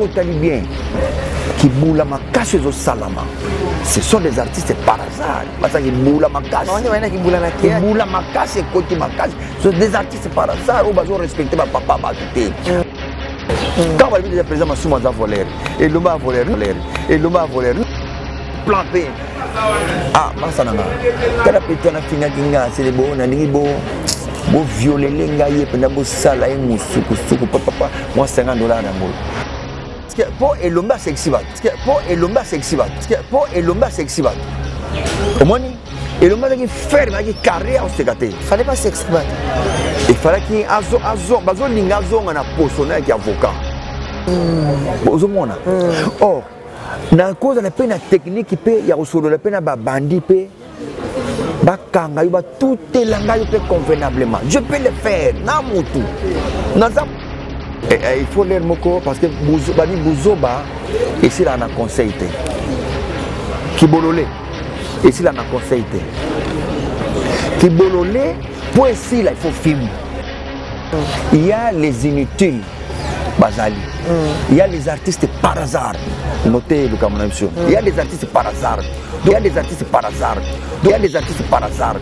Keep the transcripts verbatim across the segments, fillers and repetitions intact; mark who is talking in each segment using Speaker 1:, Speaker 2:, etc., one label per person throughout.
Speaker 1: Otali bien. Qui boula ma casse aux salama. Ce sont des artistes par hasard. Parce que boula ma casse.
Speaker 2: Qui boula ma casse.
Speaker 1: Boula ma casse et côté ma casse. Ce sont des artistes par hasard. Où ils ont respecté ma papa, ma tête. Quand on va dire président ma souma volé. Et l'homme a volé. Et l'homme a volé. Planté. Ah, masa nanga. Quand la pétona finga kinga, c'est les beaux, on a dit beau. Beau violer les gars, et puis beau sala et moussoukou, soukou, papa, moi cinquante dollars d'amour. Parce que pour Elomba sexy bat. Parce que pour Elomba sexy bat. Parce que pour Elomba sexy bat. Comment ni Elomba qui faire qui carrière au ségaté.
Speaker 2: Fallait pas sexy bat.
Speaker 1: Il fallait qu'il azo azo bazo linga azo ngana posona qui avocat. Bozo mona. Or na cause de la peine technique qui peut ya osolo la peine ba bandi pe ba kanga ba tout est langage peut convenablement. Je peux le faire na mutu. Na Et, et, il faut l'air moko parce que Bani Bouzoba, ici là on a conseillé. Kibololé, ici là on a conseillé. Kibololé, pour ici là il faut filmer. Il y a les inutiles, Bazali. Il y a les artistes par hasard. Notez le Cameroun. Il y a des artistes par hasard. Il y a des artistes par hasard. Il y a des artistes par hasard.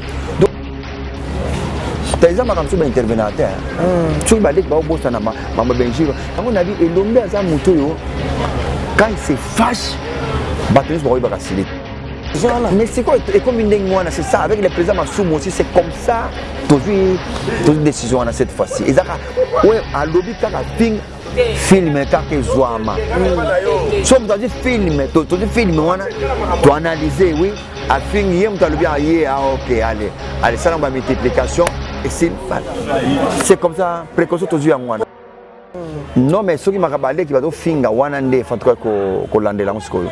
Speaker 1: T'as exemple comme ça intervenant tu vas dire bah au bout ça n'a pas maman Benjiro à mon avis Elombe a ça muto quand il se fâche batterie va y basculer mais c'est quoi et comme une dingue c'est ça avec le président Massoum aussi c'est comme ça toujours toute décision à cette fois-ci et ça ouais à lobby quand film film quand que zoama sauf dans des films tout tout film on a tu analyser oui à film hier tu as le bien hier ah ok allez allez ça on va multiplication. C'est comme ça, précaution toujours à moi. Non, mais ceux qui m'ont rabalé qui va donc finir one and day, faut que l'année là on se colle.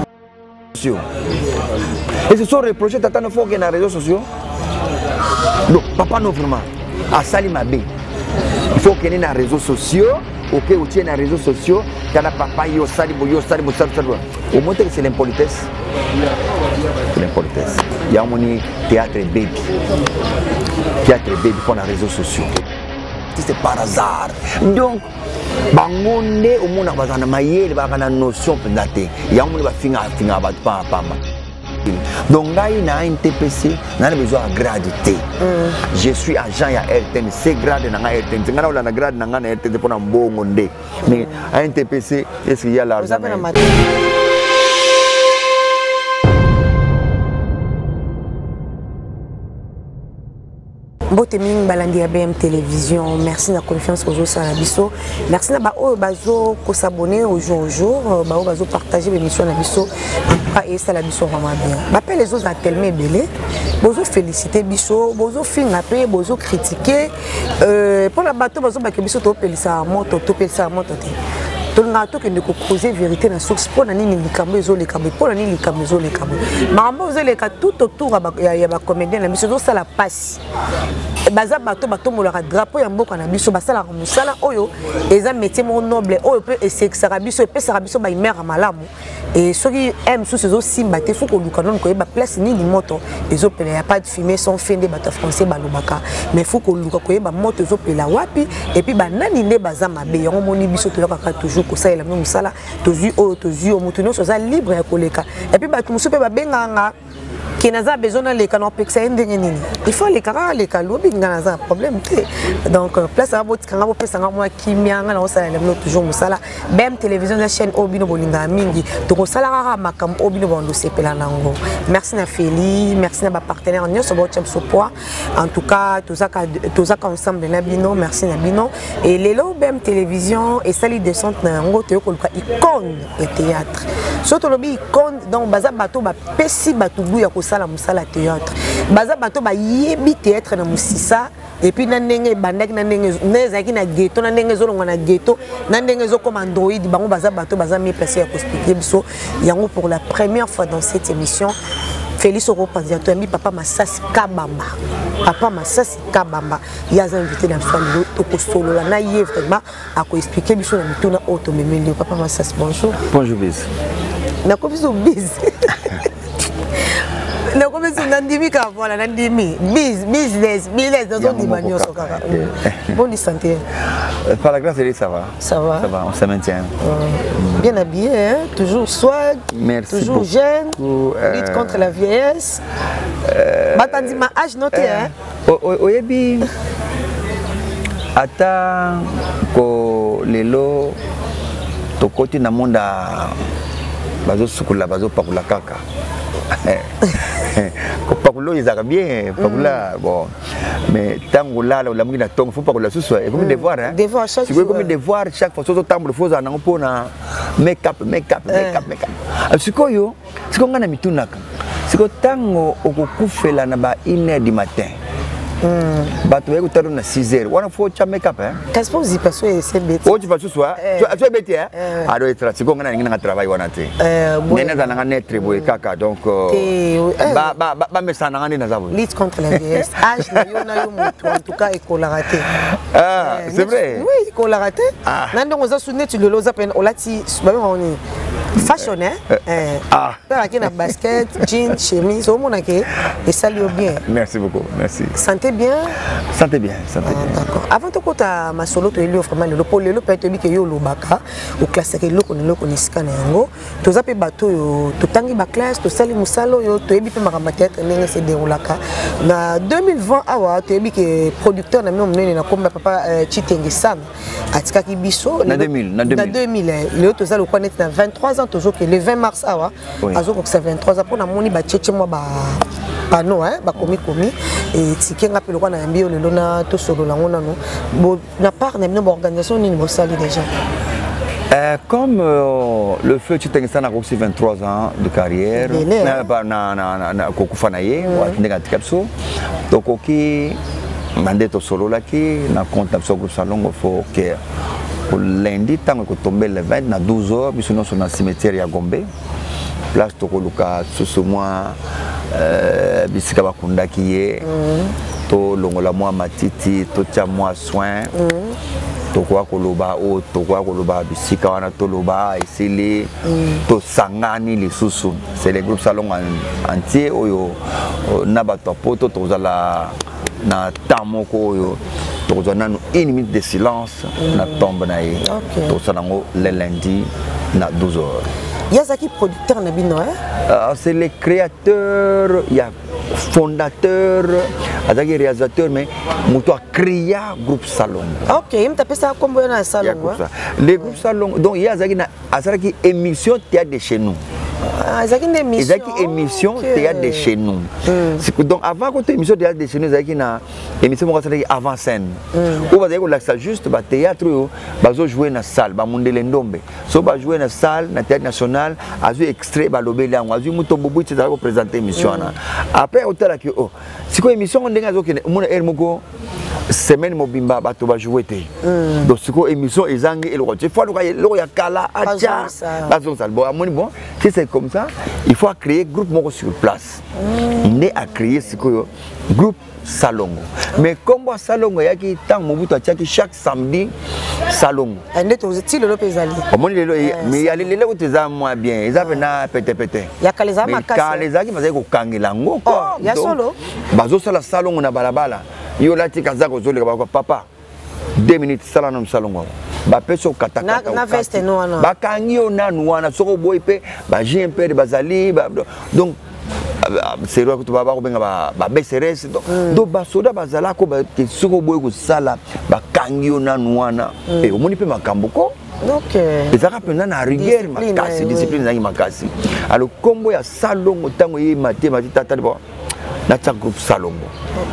Speaker 1: Et ce sont les projets t'attends faut qu'il y ait des réseaux sociaux. Non, papa non vraiment. À Salima B, il faut qu'il y ait des réseaux sociaux. Ok, ou tiens des réseaux sociaux. Quand la papa yo salibo yo salibo salibo. Au moins c'est l'impolitesse. C'est l'impolitesse. Il y a mon théâtre baby. Théâtre baby pour les réseaux sociaux. C'est par hasard. Donc, bangonde au monde a besoin de mailler, il va avoir une notion pendate. Il y a un monde qui va finir finir à battre pas pas. Donc là, il y a un T P C, il a besoin de grade T. Je suis agent à R T N, c'est grade dans R T N. C'est grade dans grade dans R T N pour un bon monde. Mais à un T P C, est-ce qu'il y a l'argent?
Speaker 2: Boteming balandi B M Télévision, merci de la confiance aux autres Sanabiso. Merci de bazo ko s'abonner au jour au jour, bao bazo partager l'émission Nabiso. En tout cas, et ça la biso vraiment bien. M'appelle les autres à tellement belé. Bozo féliciter biso, bozo finga pe, bozo critiquer. Euh pour la bateau bazo ba ke biso to pelisa moto, to pelisa moto te. Tout le monde qui ne causer vérité dans source pour nani ni likambo ezo likambo pour nani likambo ezo likambo maman vous les cas tout autour ya ya ba comédien na biso zo sala passe baza bato bato molaka drapeau ya mboka na biso basala ko musala oyo eza métier mo noble oyo pe esexaka biso pe sara biso ba imera malamu et ceux qui aiment sous ces aussi baté faut ko luka non ko ba place ni ni moto ezo pele ya pas de fumer sans fin de bato français balobaka mais faut ko luka ko ba moto ezo pela wapi et puis ba nani ne baza mabe yango moni biso to yakaka toujours ko ça la même sala tozu o tozu o mutuno so za libre ya koleka et puis ba tumuso pe ba benganga qui n'a pas besoin de l'écran on peut que ça il faut les carats les calobi n'a pas problème donc place à votre canal peut s'en moi qui mien là on s'allait toujours musala B M Télévision la chaîne Obino Bolinga mingi donc salara makam Obino Bondo sepela nango merci na Feli merci na ba partenaire nyo so botem so poids en tout cas tous ça tous ça ensemble na bino merci na bino et lelo B M Télévision et sali descente na ngo te ko icône et théâtre surtout le icône donc baza bato ba pesi bato buya ko sala musala théâtre baza bato ba yebi théâtre na musisa et puis na ndenge bandaki na ndenge nezaki na ghetto na ndenge zolonga na ghetto na ndenge zo comme android bango baza bato baza mi passé à expliquer biso yango pour la première fois dans cette émission Félix Oropanzi to ami papa Masasi Kabamba papa Masasi Kabamba il a invité dans famille to ko solo la na yé vraiment à ko expliquer biso na mituna auto memeli papa Masasi bonjour
Speaker 1: bonjour bis
Speaker 2: na ko biso bis Na comme ça nandimi ka voilà nandimi. Biz business business dans son dimanche kaka. Bonne santé.
Speaker 1: Par la grâce de Dieu ça va.
Speaker 2: Ça va.
Speaker 1: Ça va, on se maintient.
Speaker 2: Bien habillé hein, toujours swag.
Speaker 1: Merci
Speaker 2: toujours
Speaker 1: beaucoup.
Speaker 2: jeune.
Speaker 1: Euh...
Speaker 2: Lutte contre la vieillesse. Euh... Batandi ma âge noté hein.
Speaker 1: Oyebi ata ko lelo to côté na monda bazo sukula bazo pakula kaka ko pakula izaka bien pakula bon mais tango là la mungi na tongo faut pakula susu et comme devoir hein
Speaker 2: devoir chaque
Speaker 1: fois comme devoir chaque fois so tambo faut za na pona make up make up make up make up sikoyo siko ngana mitunaka siko tango okukufela na ba une heure du matin. Bato yeko taro na six heures. Wana faut cha make up hein.
Speaker 2: Qu'est-ce que vous y passez c'est bête.
Speaker 1: Oh tu vas soir. Tu es bête hein. Alors être siko ngana ngina travail wana te. Nena za ngana netre boy kaka donc ba ba ba me sana ngani na zabo.
Speaker 2: Lutte contre la vieillesse. Âge na yo na yo moto en tout cas école raté.
Speaker 1: Ah, c'est vrai.
Speaker 2: Oui, école raté. Nando ngoza souné tu le loza pen olati ba on fashion hein. Ah. Là qui na basket, jeans, chemise, au mon que et ça lui bien.
Speaker 1: Merci beaucoup. Merci.
Speaker 2: Santé bien.
Speaker 1: Santé bien, santé
Speaker 2: ah,
Speaker 1: bien.
Speaker 2: D'accord. Avant de kota ma solo to elio vraiment le pole le peut-être que yo lobaka au classe que lo kono lo konisika na yango. To zape bato yo to tangi ba classe to sali musalo yo to ebi pe makamba théâtre ndenge se déroulaka. Na deux mille vingt awa to ebi que producteur na même nene na komba papa Chitengi Sam atika ki biso
Speaker 1: na deux mille na
Speaker 2: deux mille le to zalo connaître na vingt-trois ans toujours que le vingt mars awa azo ko vingt-trois ans pour na moni ba tchetche moi ba pano hein ba komi komi et tikenga pe lokana mbio le lona to solo la ngona no bo na part na une organisation ni bo sali déjà.
Speaker 1: Euh, comme euh, le feu Chitengisana a aussi vingt-trois ans de carrière, na na na na kokufanaye wa ndinga tikapso donc oki mandeto solo la ki na compte sur groupe salon faut que pour lundi tant que tomber le vingt na douze heures biso no sur na cimetière ya Gombe place to koluka susu moi euh bisika bakunda kiye to longola moi matiti to tia moi soin to kwa koloba o to kwa koloba bisika wana to loba esili to sangani les susu c'est les groupes salon entier oyo na bato poto to zala na tamoko oyo to zana une minute de silence na tombe na ye to sanango le lundi na douze heures.
Speaker 2: Yazaki producteur na bino hein?
Speaker 1: Uh, c'est le créateur, il y a fondateur, azaki réalisateur mais muto a créé groupe salon.
Speaker 2: OK, il m'a ça comme un salon.
Speaker 1: Les groupes salon donc il y a azaki na azaki émission théâtre de chez nous.
Speaker 2: Azaki une émission.
Speaker 1: Azaki émission théâtre de chez nous. C'est donc avant que émission théâtre de chez nous azaki na émission mo azaki avant scène. Ou bazaki ko laksa juste ba théâtre yo bazo jouer na salle ba mondele ndombe. So ba jouer na salle na théâtre national azu extrait ba lobeli yango azu muto bobu tsa ko présenter émission na. Après hôtel ki oh siko émission ndenge azokene mona er moko semaine mobimba bato ba jouer te. Donc siko émission ezangi eloko te fois lo ya kala acha bazo sal bon amoni bon si c'est comme ça il faut créer groupe moko sur place. Il est à créer siko groupe Salongo. Mais comme moi Salongo yaki tant mobutu atiaki chaque samedi Salongo.
Speaker 2: Ande to zeti lelo pezali.
Speaker 1: Omoni lelo mais ya lelo uteza moi bien. Eza pena pete pete.
Speaker 2: Ya kaleza makasi.
Speaker 1: Mais kaleza ki bazaki ko kangela ngoko.
Speaker 2: Ya solo.
Speaker 1: Bazo sala Salongo na balabala. Yo lati kazako zoleka ba papa. deux minutes sala na Salongo. Ba peso kata kata.
Speaker 2: Na veste no wana.
Speaker 1: Ba kangio na nuana soko boy pe ba J M P de bazali donc c'est vrai que tu vas voir bien ba ba B C R S donc do ba soda bazala ko ba ke soko boy ko sala ba kangio na nuana et omoni pe makambo ko
Speaker 2: donc
Speaker 1: ezaka pena na rigueur makasi discipline na makasi alors kombo ya Salongo tango yi maté mati tata bo na ta groupe Salongo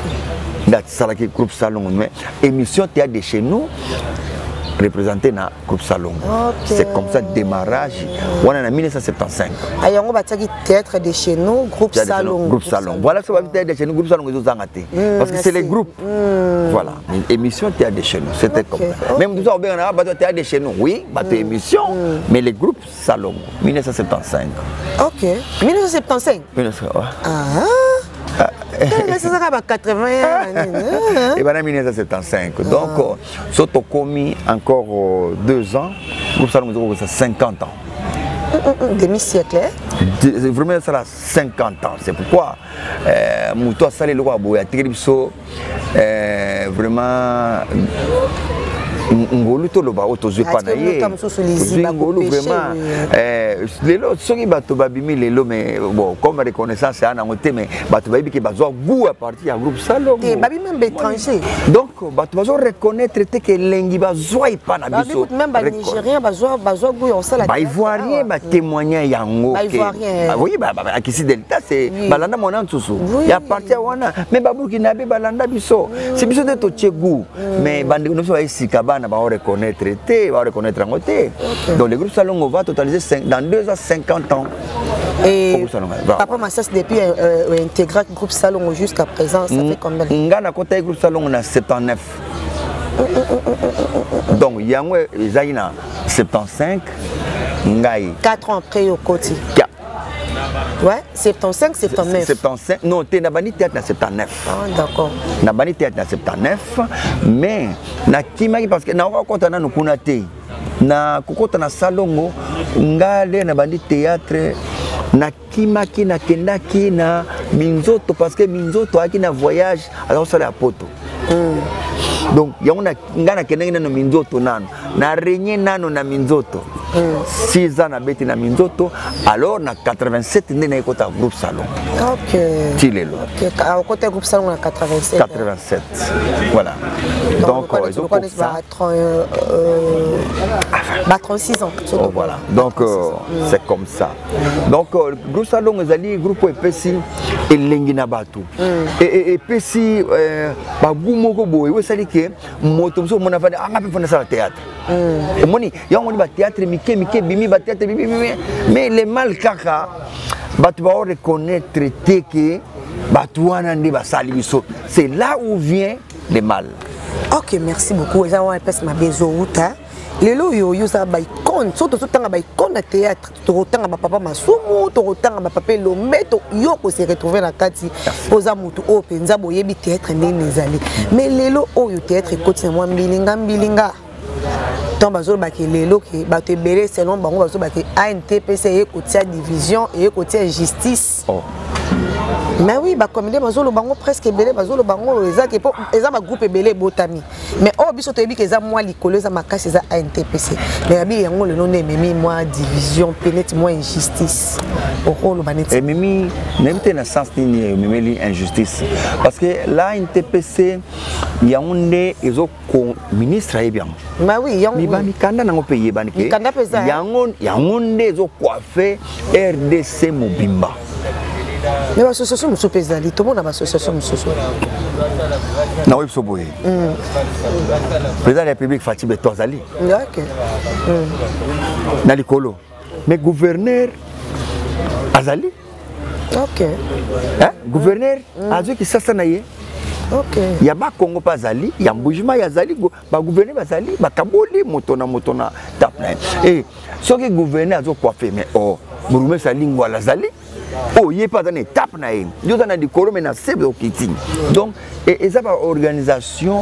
Speaker 1: na sala ki groupe Salongo mais émission théâtre de chez nous représenté na groupe Salongo. Okay. C'est comme ça démarrage. On est en mille neuf cent soixante-quinze.
Speaker 2: Ayongo bataki théâtre de chez nous, groupe Salongo.
Speaker 1: Groupe Salongo. Voilà ce que va théâtre de chez nous, groupe Salongo ils ont zangaté. Parce que c'est les groupes. Mm. Voilà, une émission théâtre de chez nous, c'était okay. Comme ça. Okay. Même tout ça on a battu théâtre de chez nous. Oui, battu mm. émission, mm. mais les groupes Salongo mille neuf cent soixante-quinze.
Speaker 2: OK. mille neuf cent soixante-quinze.
Speaker 1: mille neuf cent soixante-quinze.
Speaker 2: Ah. quatre-vingts
Speaker 1: et ben en mille neuf cent soixante-quinze donc surtout commis encore deux ans groupe Salongo ça cinquante ans
Speaker 2: demi siècle
Speaker 1: Vraiment, ça a cinquante ans. C'est pourquoi Mouto a salé le roi Boya Tigribiso. Vraiment. Ngolu to loba oto zwe pa na ye ngolu vraiment eh lelo soki bato babimi lelo mais bon comme reconnaissance ana ngote mais bato babi ke bazwa goût à partir ya groupe Salongo
Speaker 2: te babi même étranger
Speaker 1: donc bato bazo reconnaître te ke lengi bazwa pa na biso
Speaker 2: même ba nigérien bazwa bazwa goût on sala
Speaker 1: ba ivoirien ba témoigner yango
Speaker 2: ke
Speaker 1: oui ba ba kisi delta c'est balanda mona ntusu ya partir wana mais ba burkina be balanda biso c'est biso de to tchegou mais bande no so isika on va reconnaître, on va reconnaître en côté. Donc le groupe Salongo va totaliser dans deux à cinquante ans.
Speaker 2: Et Papa Massas depuis euh, intégré le groupe Salongo jusqu'à présent, ça fait combien de temps?
Speaker 1: On a côté groupe Salongo en soixante-dix-neuf. Donc il y a un soixante-quinze.
Speaker 2: quatre ans après au côté. Ouais, soixante-quinze, soixante-dix-neuf.
Speaker 1: soixante-quinze, non, tu as bani théâtre en soixante-dix-neuf.
Speaker 2: Ah, d'accord.
Speaker 1: Na bani théâtre en soixante-dix-neuf, mais na kimaki parce que na wa kota na nukuna te. Na kokota na Salongo, ngale na bani théâtre na kimaki na kendaki na Minzoto parce que Minzoto aki na voyage alors ça la poto. Mm. Donc yangona ngana kendaki na Minzoto nano. Na renye nano na Minzoto. Mm. six ans na beti na Minzoto alors na quatre-vingt-sept ndé na ekota groupe Salon.
Speaker 2: OK.
Speaker 1: Tilelo.
Speaker 2: OK. À côté groupe Salon na quatre-vingt-sept.
Speaker 1: quatre-vingt-sept. Voilà. Donc
Speaker 2: on
Speaker 1: ils ont
Speaker 2: connaît ça euh bah trente-six ans.
Speaker 1: Oh, voilà. Donc euh, mm. c'est comme ça. Donc euh, groupe Salon ezali groupe epesi elengi na bato. Mm. Et epesi euh ba gumoko boy we sali ke moto so mona fa anga pe fona sa théâtre. Mm. Moni yango ni ba théâtre mike mike bimi ba théâtre bimi mais les mal kaka bato ba reconnaître te que bato wana ndi ba sali biso. C'est là où vient le mal.
Speaker 2: OK, merci beaucoup. Eza wa pesa mabezo uta. Lelo yo yo za ba icon, so to tanga ba icon na théâtre, to tanga ba papa masumu, to tanga ba papa Lombeto, yo ko se retrouver na kati oza mutu o penza boyebi théâtre ndeni ezali. Mais lelo o yo théâtre côté moi mbilinga mbilinga. Tant bazo ba ke lelo ke ba te belé selon bango bazo ba ke A N T P C e côté division et côté justice. Oh. Mais oui, bah comme les bazolo bango presque belé bazolo bango eza ke po eza ba groupe belé botami. Mais oh biso to yebi ke eza moi likolo eza makasi eza A N T P C. Mais abi yango le nom memi moi division pénètre moi injustice. Oko lo baneti.
Speaker 1: Et memi même te na sens ni memi injustice parce que la A N T P C yaonde ezo ministre e bien.
Speaker 2: Bah oui, yango
Speaker 1: mi ba mi kanda nango payer banike.
Speaker 2: Mi kanda pesa.
Speaker 1: Yango yaonde ezo coiffer R D C Mobimba.
Speaker 2: Mais l'association Mousso Pesali, tout le monde a l'association Mousso.
Speaker 1: Non, il faut boire. Président de la République Fatih Betozali.
Speaker 2: Ok.
Speaker 1: Nalikolo. Mais gouverneur Azali.
Speaker 2: Ok.
Speaker 1: Hein? Gouverneur Azali qui s'assanaye.
Speaker 2: Ok.
Speaker 1: Il y a pas Congo Bazali, il y a Mbujima Yazali, ba gouverneur Bazali, ba Kaboli, motona motona tapna. Et ce que gouverneur a coiffé mais oh, Mouroumé Salingwa Lazali. Oh, il n'y a pas d'étape. Il y a des colons qui sont kiti. Donc, et ça, organisation,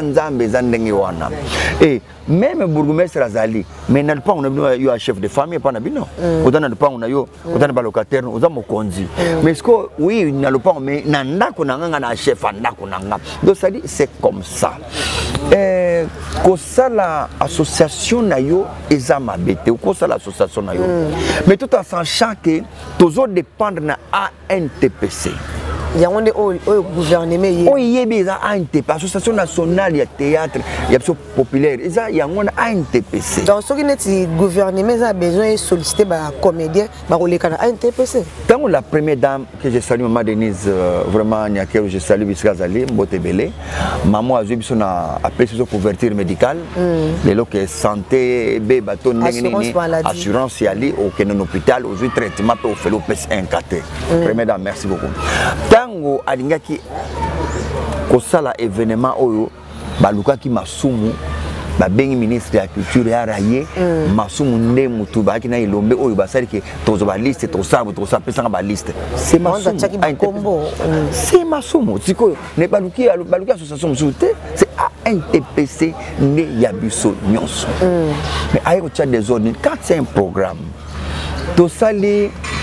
Speaker 1: et même le bourgmestre Razali, mais n'a pas un chef de famille, pas nabino. On n'a pas un locataire, on a un conduit. Mais ce que oui, n'a pas mais n'a pas un chef, donc ça dit c'est comme ça. Et que ça l'association nayo ezama bete, ou que ça l'association nayo. Mais tout en sachant que toujours dépendre na A N T P C.
Speaker 2: Il y a un gouvernement.
Speaker 1: Oui, il y a A N T P C, Association nationale de théâtre, il y a populaire. Il y a un A N T P C.
Speaker 2: Donc, ce qui est le gouvernement a besoin de solliciter les comédiens pour les A N T P C.
Speaker 1: Tant la première dame que je salue, Maman Denise, vraiment, je salue Biskazali, Mbotebele. Maman a eu appelé sur couverture médicale. Les lots que santé, bâton, assurance, y aller au Kenon hôpital, au traitement pour faire l'O P S un K T. Première dame, merci beaucoup. Tango alingaki kosala événement oyo baluka ki masumu ba bengi ministre ya culture ya raye masumu nde mutu ba ki na ilombe oyo basali ke tozo ba liste to sabu to sa pesa ba liste c'est masumu c'est masumu tiko ne baluki baluki association musuté c'est A N T P C ne ya biso nyonso mais ayo tcha des zones quand c'est un programme to sali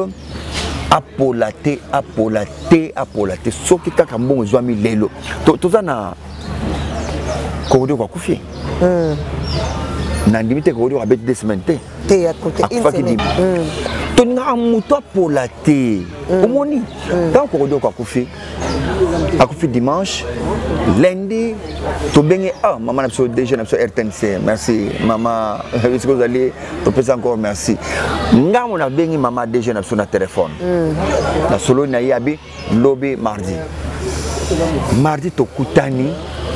Speaker 1: biso apolate apolate apolate soki kaka mbongo zwami lelo toza na Kokodio kwa kufi na ndimite Kokodio kwa beti deux semaines te
Speaker 2: te ya côté une semaine
Speaker 1: toninga muto apolate omoni tant Kokodio kwa kufi akufi dimanche lundi to bengi ah maman absolu déjà na R T N C merci maman est-ce que vous allez to pesa encore merci ngamo na bengi maman déjà na na téléphone na solo na yabi lobby mardi mardi to kutani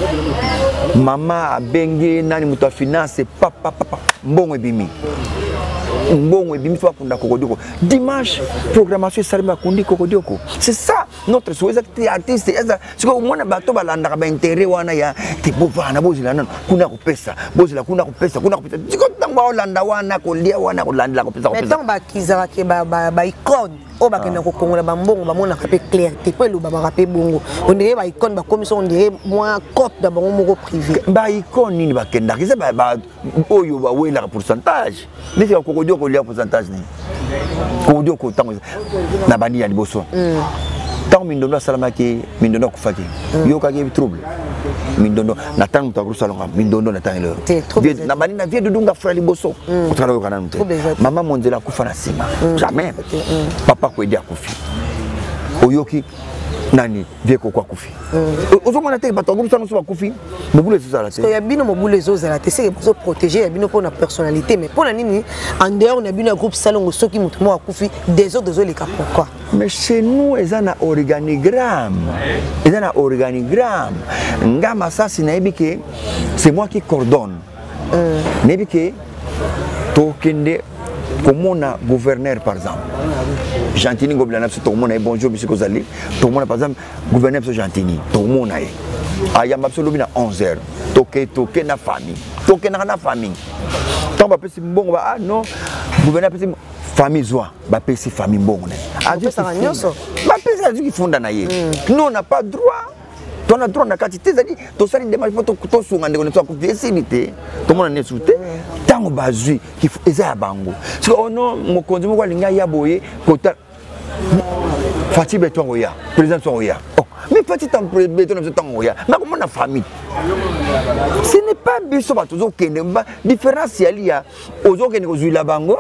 Speaker 1: mama bengi nani muto finance papa papa mbongo bimi mbongo bimi fa kunda Kokodio dimanche programmation salima kundi Kokodio c'est ça notre souhait artiste c'est que mona bato balanda ba intérêt wana ya tipo vana bozila nana kuna kupesa bozila kuna kupesa kuna kupesa tiko tamba olanda wana kolia wana kolanda ko pesa ko pesa
Speaker 2: mais tant ba kizara ke ba ba icône o ba kena ko kongola ba mbongo ba mona ka pe clarté pe lo ba ba pe bongo on dirait ba icône ba commission on dirait moins copie da bango moko privé
Speaker 1: ba icône ni ba kenda ki ba ba oyo ba wela pourcentage mais c'est Kokodio ko lia pourcentage ni Kokodio ko tango na bani ya liboso tant mindono salama ki mindono kufaki yo ka ke trouble mindono na tango ta grusa longa mindono na tango le na bani na vie dudunga frère liboso kutala yo kana mte mama monzela kufa na sima jamais papa ko edia kufi oyoki nani vie ko kwa kufi ozomona te bato grusa no so kufi mobule zo zala te
Speaker 2: ya bino mobule zo zala te c'est pour protéger ya bino pour na personnalité mais pour na nini en dehors na bino groupe salongo soki mutu mo akufi des autres les cas pourquoi
Speaker 1: mais chez nous ils ont un organigramme ils ont un organigramme ngama ça c'est nabi que c'est moi qui coordonne nabi que to kende comme on a gouverneur par exemple Gentini gouverneur c'est tout le monde bonjour monsieur Kozali tout le monde par exemple gouverneur c'est Gentini tout le monde est ayam absolument à onze heures toke toke na famille toke na na famille tant ba pesi mbongo ba ah non gouverneur pesi famille zwa ba pesi famille mbongo ne azu
Speaker 2: ça nyonso
Speaker 1: ba pesi azu ki funda na ye nous on n'a pas droit ton a droit na kati te zali to sali démarche to to sunga ndeko to ku facilité to mona ne sute tango bazui ki eza ya bango parce que ono mokonzi moko alinga ya boye kota Fatih Beton ya président son ya oh mais Fatih tant Beton so tango ya na ko mona famille ce n'est pas biso ba tozo kende ba différence ya lia ozo kende ko zuila bango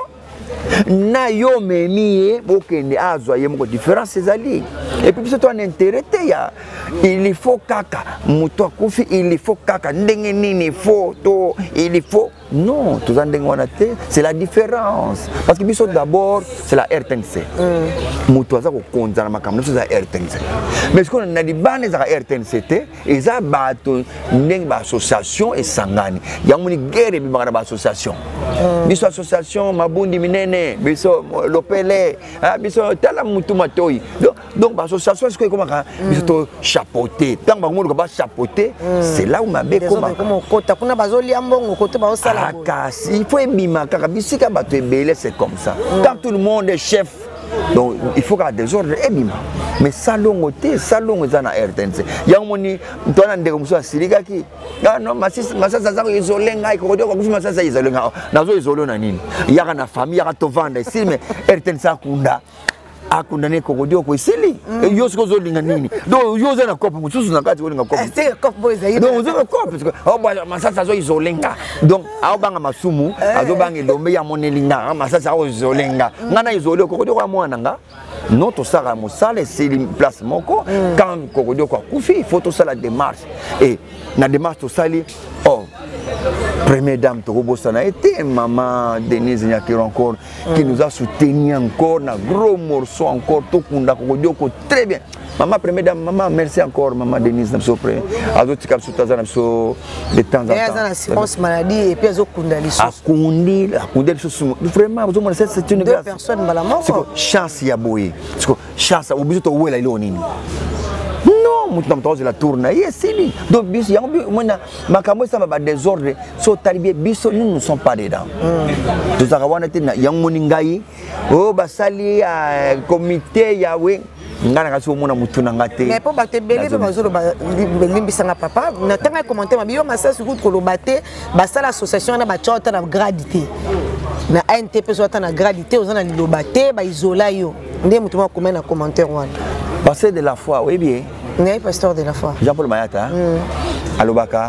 Speaker 1: na yo memi bokende azwa ye moko différence ezali et puis biso to un intérêt ya il faut kaka muto akufi il faut kaka ndenge nini photo il faut non tout ça ndenge wana te c'est la différence parce que biso d'abord c'est la R T N C muto aza ko konza na makambo c'est la R T N C mais ce qu'on a dit bane za R T N C te eza bato ndenge ba association et sangani yango ni guerre bi ba association biso association mabundi minene biso lopele biso tala mutu matoi donc ba association ce que comment biso to chapeauté tant ba ngolo ba chapeauté c'est là où ma be comment
Speaker 2: comment kota kuna bazoli ambongo kote ba osala
Speaker 1: kasi il faut ebima kaka bisika bato ebele c'est comme ça quand tout le monde est chef donc il faut qu'il y ait des ordres ebima mais salongo te salongo za na R T N C yango moni ntona ndeko muso asirika ki ah non masisa masasa za isolé ngai ko dio ko kufi masasa isolé ngai nazo isolé na nini yaka na famille yaka to vanda ici mais R T N C akunda akunda ne ko dio ko isili yo siko zo linga nini donc yo za na kopo mususu na kati olinga kopo
Speaker 2: c'est kopo boy za
Speaker 1: donc zo kopo parce que oh ba masasa zo isolé nga donc awo banga masumu azo banga lombe ya monelinga masasa zo isolé nga ngana isolé ko dio ko mwana nga notre sara mosale c'est une place moko quand kokodio kwa kufi il faut tout ça la démarche et la démarche tout ça oh première dame Togobosa a été maman Denise Nyakiro encore qui nous a soutenu encore na gros morceau encore tout kunda kokodio ko très bien maman première dame maman merci encore maman Denise na so près azoti kal soutaza na so de temps en temps
Speaker 2: et ça assurance maladie et puis azokunda liso
Speaker 1: akundi akundi liso vraiment vous montrez c'est une
Speaker 2: deux personnes malamoko
Speaker 1: c'est chance ya boye parce que chance obiso to wela ile onini non mutu na mtozo la tourna yesili donc biso yango mona makambo ça ba désordre so talibé biso nous ne sommes pas dedans tout ça wana te yango moni ngai o basali ya comité ya we ngana kasi omona mutu na ngate
Speaker 2: mais po bato belé pe bazolo ba limbisanga papa na tanga commenter mabiyo masa suku ko lobate basala association na ba chota na gradité na A N T P so na gradité ozana lobate ba isola yo ndé mutu ma comment na commentaire wana
Speaker 1: passer de la foi oui bien
Speaker 2: ngai pasteur de la foi
Speaker 1: Jean-Paul Mayata alobaka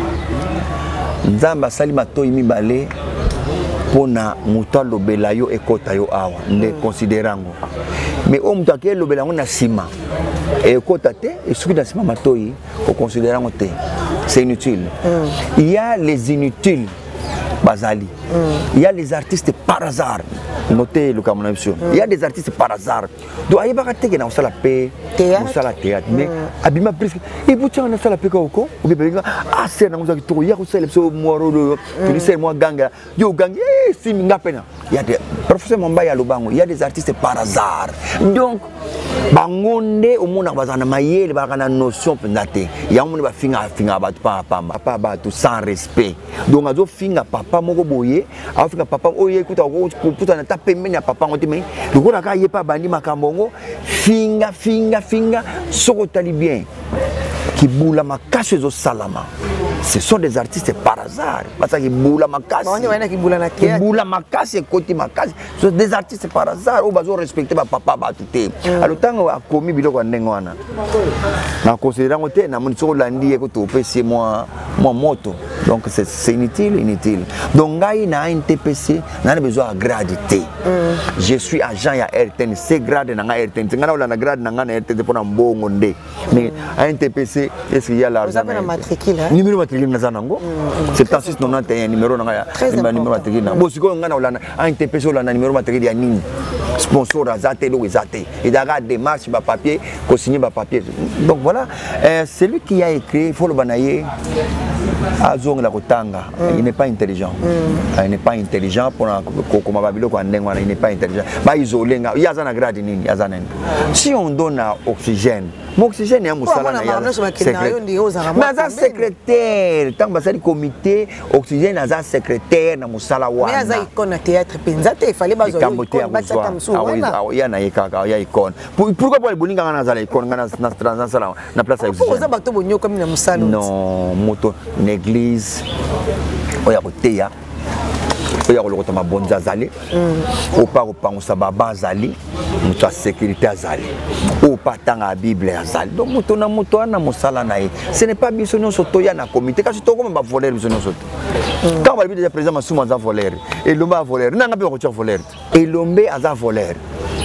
Speaker 1: nzamba sali matoyi mibale pona muta lobela yo ekota yo awa nde considérango mais o muta ke lobela ngo na sima ekota te esuki na sima matoyi o considérango te c'est inutile il y a les inutiles bazali il y a les artistes par hasard notez le cas mon émission il y a des artistes par hasard donc ayeba te ke na osala pe osala théâtre mais abima presque et vous tiens na osala pe ko ko ou bien ah c'est na ngozaki to ya ko sele so moro do tu sais moi ganga yo ganga si minga pena il y a des professeur Mambaya Lubango il y a des artistes par hasard donc bangonde omona bazana mayele bakana notion pendate ya omona ba finga finga ba papa papa ba tout sans respect donc azo finga papa moko boye afinga papa oye ekuta ko puta na tapemenya papa ngote me lokona ka yepa bandi makambongo finga finga finga soko tali bien kibula makashe zo salama ce sont des artistes par hasard parce que boula makasi
Speaker 2: on est qui boula na théâtre
Speaker 1: boula makasi côté makasi ce sont des artistes par hasard ou bazo respecter ba papa ba tuté alors tango a commis biloko ndenge wana na considérer ngote na moni soko landi ko to pesi moi moi moto donc c'est c'est inutile inutile donc ngai na N T P C na besoin de gradité je suis agent ya R T N C grade na R T N C ngana ola na grade na ngana R T N C pona mbongo nde mais N T P C est-ce qu'il y a l'argent
Speaker 2: vous avez la matricule
Speaker 1: numéro matricule na zanango soixante-six quatre-vingt-onze numéro na ya numéro matricule na bo siko ngana ola na N T P C ola na numéro matricule ya nini sponsor azate lo ezate et d'avoir démarche ba papier ko signer ba papier donc voilà euh, celui qui a écrit il faut le banayer azong la kotanga il n'est pas intelligent mm. il n'est pas intelligent pour comme babilo ko ndengwana il n'est pas intelligent ba isolé nga yazana grade nini yazana si on donne oxygène mon oxygène ya musala na ya mais aza secrétaire tant basali comité oxygène aza secrétaire na musala wana
Speaker 2: mais aza icône théâtre penza te fallait bazo
Speaker 1: icône batata msuwana ya na yekaka ya icône pourquoi pour bolinga na zala icône na na transala na place ya oxygène
Speaker 2: pourquoi bato bonyo comme na musala
Speaker 1: non moto l'église oya koteya oya kolokota mabonza azali opa kopangusa baba azali moto ya sécurité azali opa tanga ya bible azali donc moto na moto wana mosala na ye ce n'est pas biso nyonso toya na comité kasi tokoma bavolere biso nyonso te quand balobi déjà président masumu aza volere elombe a volere nanga mpe bakotia volere te elombe aza volere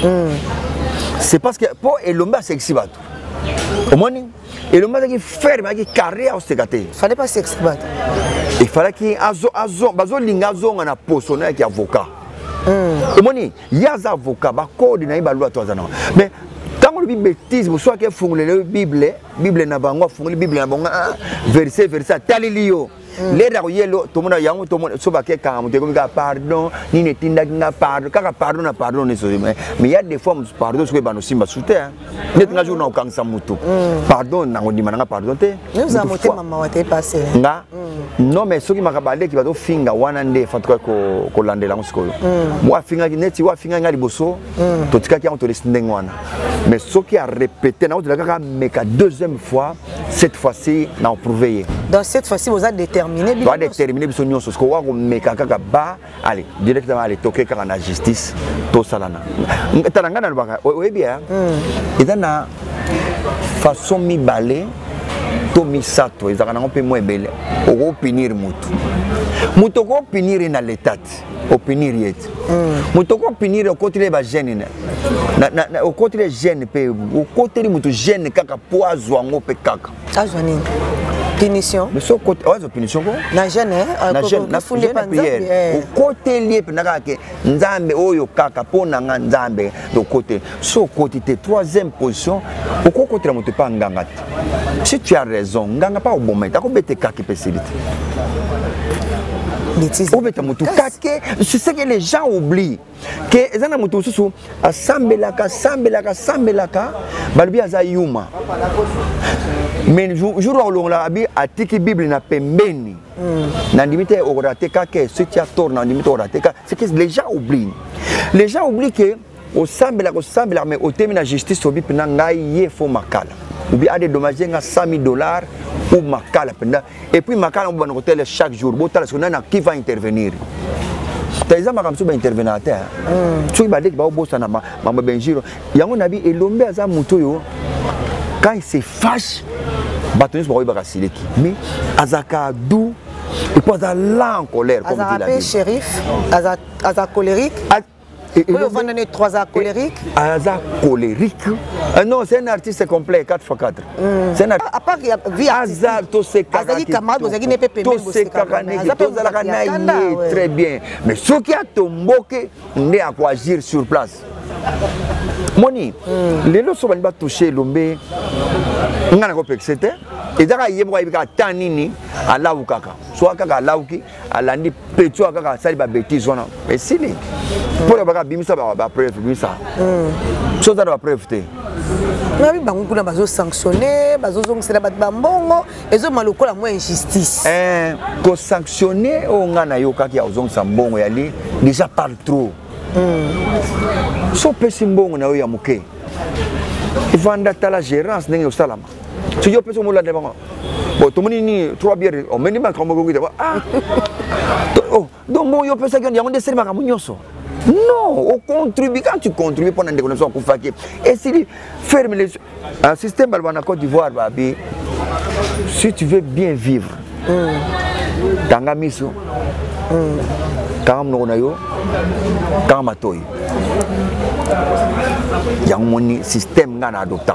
Speaker 1: c'est parce que po elombe asexi bato omoni elombe azaki ferme azaki carré aosekate
Speaker 2: fallait pas sexi bato
Speaker 1: il fallait qu'il azo azo bazo linga zonga na poso na ki avocat mm. Omoni yaza avocat ba code na ba loi to azana mais tant le bêtise bo soit que fungule le bible bible na bango fungule bible na bango verset verset talilio les yelo to mona yango to mona so ba ke ka mo te ko pardon ni ne tinda nga pardon kaka pardon na pardon ne so mais il y a des fois pardon so que ba no simba soute net nga jour na okangisa mutu pardon na ngondima nga pardon te
Speaker 2: nous a moté maman wa te passé
Speaker 1: nga non mais soki makabale ki ba to finga wana nde fatuka ko ko landela ngosikoyo moi finga ki neti wa finga nga liboso to tika ki on to lesndeng wana mais soki a répété na o kaka meka deuxième fois cette fois-ci na prouver
Speaker 2: dans cette fois-ci vous avez déterminé
Speaker 1: doit déterminer biso nyonso ce ko wa ko meka kaka ba allez directement aller toquer kaka na justice to salana talanga na baka oui bien et dans façon mi balé to misato ezaka nango pe mo ebele oko punir mutu mutu ko punir na l'état o punir yet mutu ko punir o côté ba jeune na na o côté jeune pe o côté mutu jeune kaka poizo ngo pe kaka
Speaker 2: azwa nini punition
Speaker 1: mais so côté ozo punition ko
Speaker 2: na jeune
Speaker 1: na jeune na funde prière o côté lié pe naka ke nzambe oyo kaka pona nga nzambe do côté so côté te troisième position o ko côté mutu pa nganga si tu as raison nganga pa obometa ko bete kaki pesibite o beta mutu kake c'est ce que les gens oublient que ezana mutu susu asambelaka sambelaka sambelaka balbi aza yuma mais jour jour la abi atiki bible na pembeni na limite orate kake ce qui a tort na limite orate ka c'est que les gens oublient les gens oublient que au sambela ko sambela mais au terme na justice obi pena ngai ye fo makala ou bien a des dommages à cent mille dollars ou makala pendant et puis makala on va nous hôtel chaque jour botala ce qu'on a qui va intervenir t'as ça makam suba intervenir tu vas dire ba bossa na mama benjiro yango nabi elombe aza muto yo quand il se fâche batonis ba ba kasileki mais azaka dou et puis là en colère comme dit la
Speaker 2: Bible shérif aza aza colérique. Oui, vous avez trois ans colériques.
Speaker 1: Aza colérique. Euh, non, c'est un artiste complet, quatre fois quatre. Mm. C'est un artiste.
Speaker 2: À part qu'il y a vie artistique.
Speaker 1: Azar, tout ce camarades. Tout ce camarades. Très bien. Mais ce qui a tombé, n'est à quoi agir sur place. Moni, les lots sont pas touchés, l'ombe. On a compris que c'était. Et d'ailleurs, il y a un tanini à la oukaka. Soit kaka la ouki, à la ni pétu à kaka, ça il va bêtise. Mais si les. Pour le baga bimisa ba preuve bimisa. Chose à la preuve té.
Speaker 2: Mais oui, bango kuna bazo sanctionner, bazo zong c'est la bat bambongo, et zo maloko la moins injustice.
Speaker 1: Eh, ko sanctionner o ngana yo kaki ya zong sambongo yali déjà parle trop. So pesi mbongo na yo ya muke. Ivanda tala gérance ndenge osalama. Tu yo pesi mo la devant. Bon, tout le monde ni trois bières, on m'a dit que je ah, oh, donc moi je pense qu'il y a un dessin à Mounioso. Non, on contribue quand tu contribues pendant des connaissances qu'on fait. Et si ferme les un système en Côte d'Ivoire, si tu veux bien vivre, tanga miso, tanga mnonayo, tanga matoy. Il y a un système qui a adopté.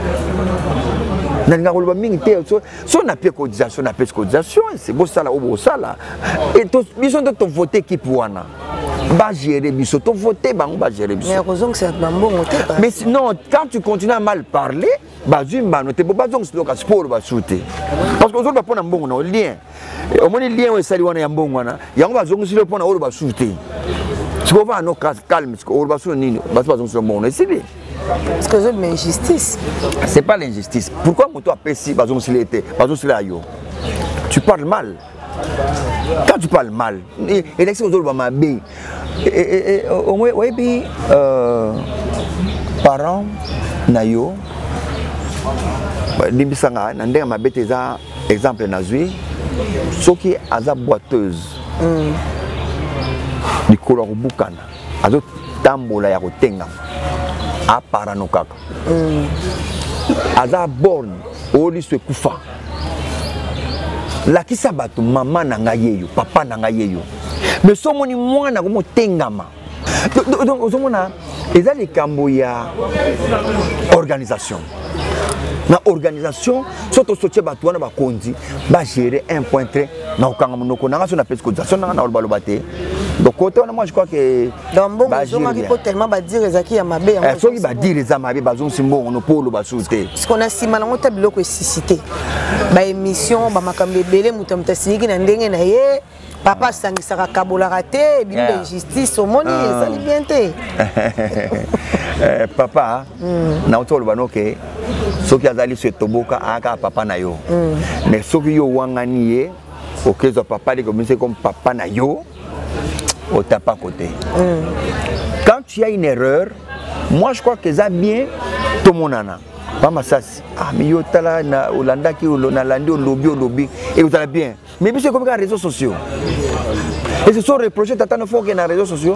Speaker 1: Si on a payé cotisation, on a payé cotisation, c'est beau ça là, ou beau ça là. Et ils ont voté qui pour nous. va gérer biso to voter bango va gérer biso
Speaker 2: mais
Speaker 1: sinon quand tu continues à mal parler bazui mbano te boba zong sloka sport ba shooter parce que aujourd'hui va pona mbongo na lien au moins lien we sali wana ya mbongo wana yango bazong silo pona olo ba shooter tu peux voir no calme parce que olo ba shooter nini ba bazong silo mbongo c'est bien
Speaker 2: parce que c'est l'injustice.
Speaker 1: C'est pas l'injustice. Pourquoi moto appelle si bazong silo était bazong silo ayo tu parles mal. Quand tu parles mal, et l'élection aux autres va bien. Au moins, oui, puis parents, nayo, libisanga, n'andé ma bête exemple nazui, ce qui est à boiteuse, du couleur boucana, à d'autres tambola ya rotenga, à paranokaka, à la borne, au lit se koufa. La kisa bato maman nanga yeyo papa nanga yeyo mais so moni mwana ko motengama donc ozomona eza likambo ya organisation na organisation soto sotie bato wana bakonzi ba gérer un point très na okanga monoko nanga so na pesi cotisation nanga na baloba te donc côté moi je crois que
Speaker 2: dans bon zoma qui peut tellement ba dire ezaki ya mabe ya
Speaker 1: so ki ba dire eza mabe bazong simbongo no polo ba soute
Speaker 2: parce qu'on a sima nango ta biloko esisité ba émission ba makambe belé muto mtasiniki na ndenge na ye papa sangisaka kabola raté bino de justice au moni ça li bien té
Speaker 1: papa na otolo banoke soki azali se toboka aka papa na yo mais soki yo wangani ye okezo papa li comme comme papa na yo au tape à côté. Mm. Quand tu as une erreur, moi je crois que ça bien tout mon nana. Pas ma sas. Ah mais yo tala na Olanda qui na landi au lobby au lobby et vous allez bien. Mais puis c'est comme les réseaux sociaux. Et ce sont les projets tata ne font que dans les réseaux sociaux.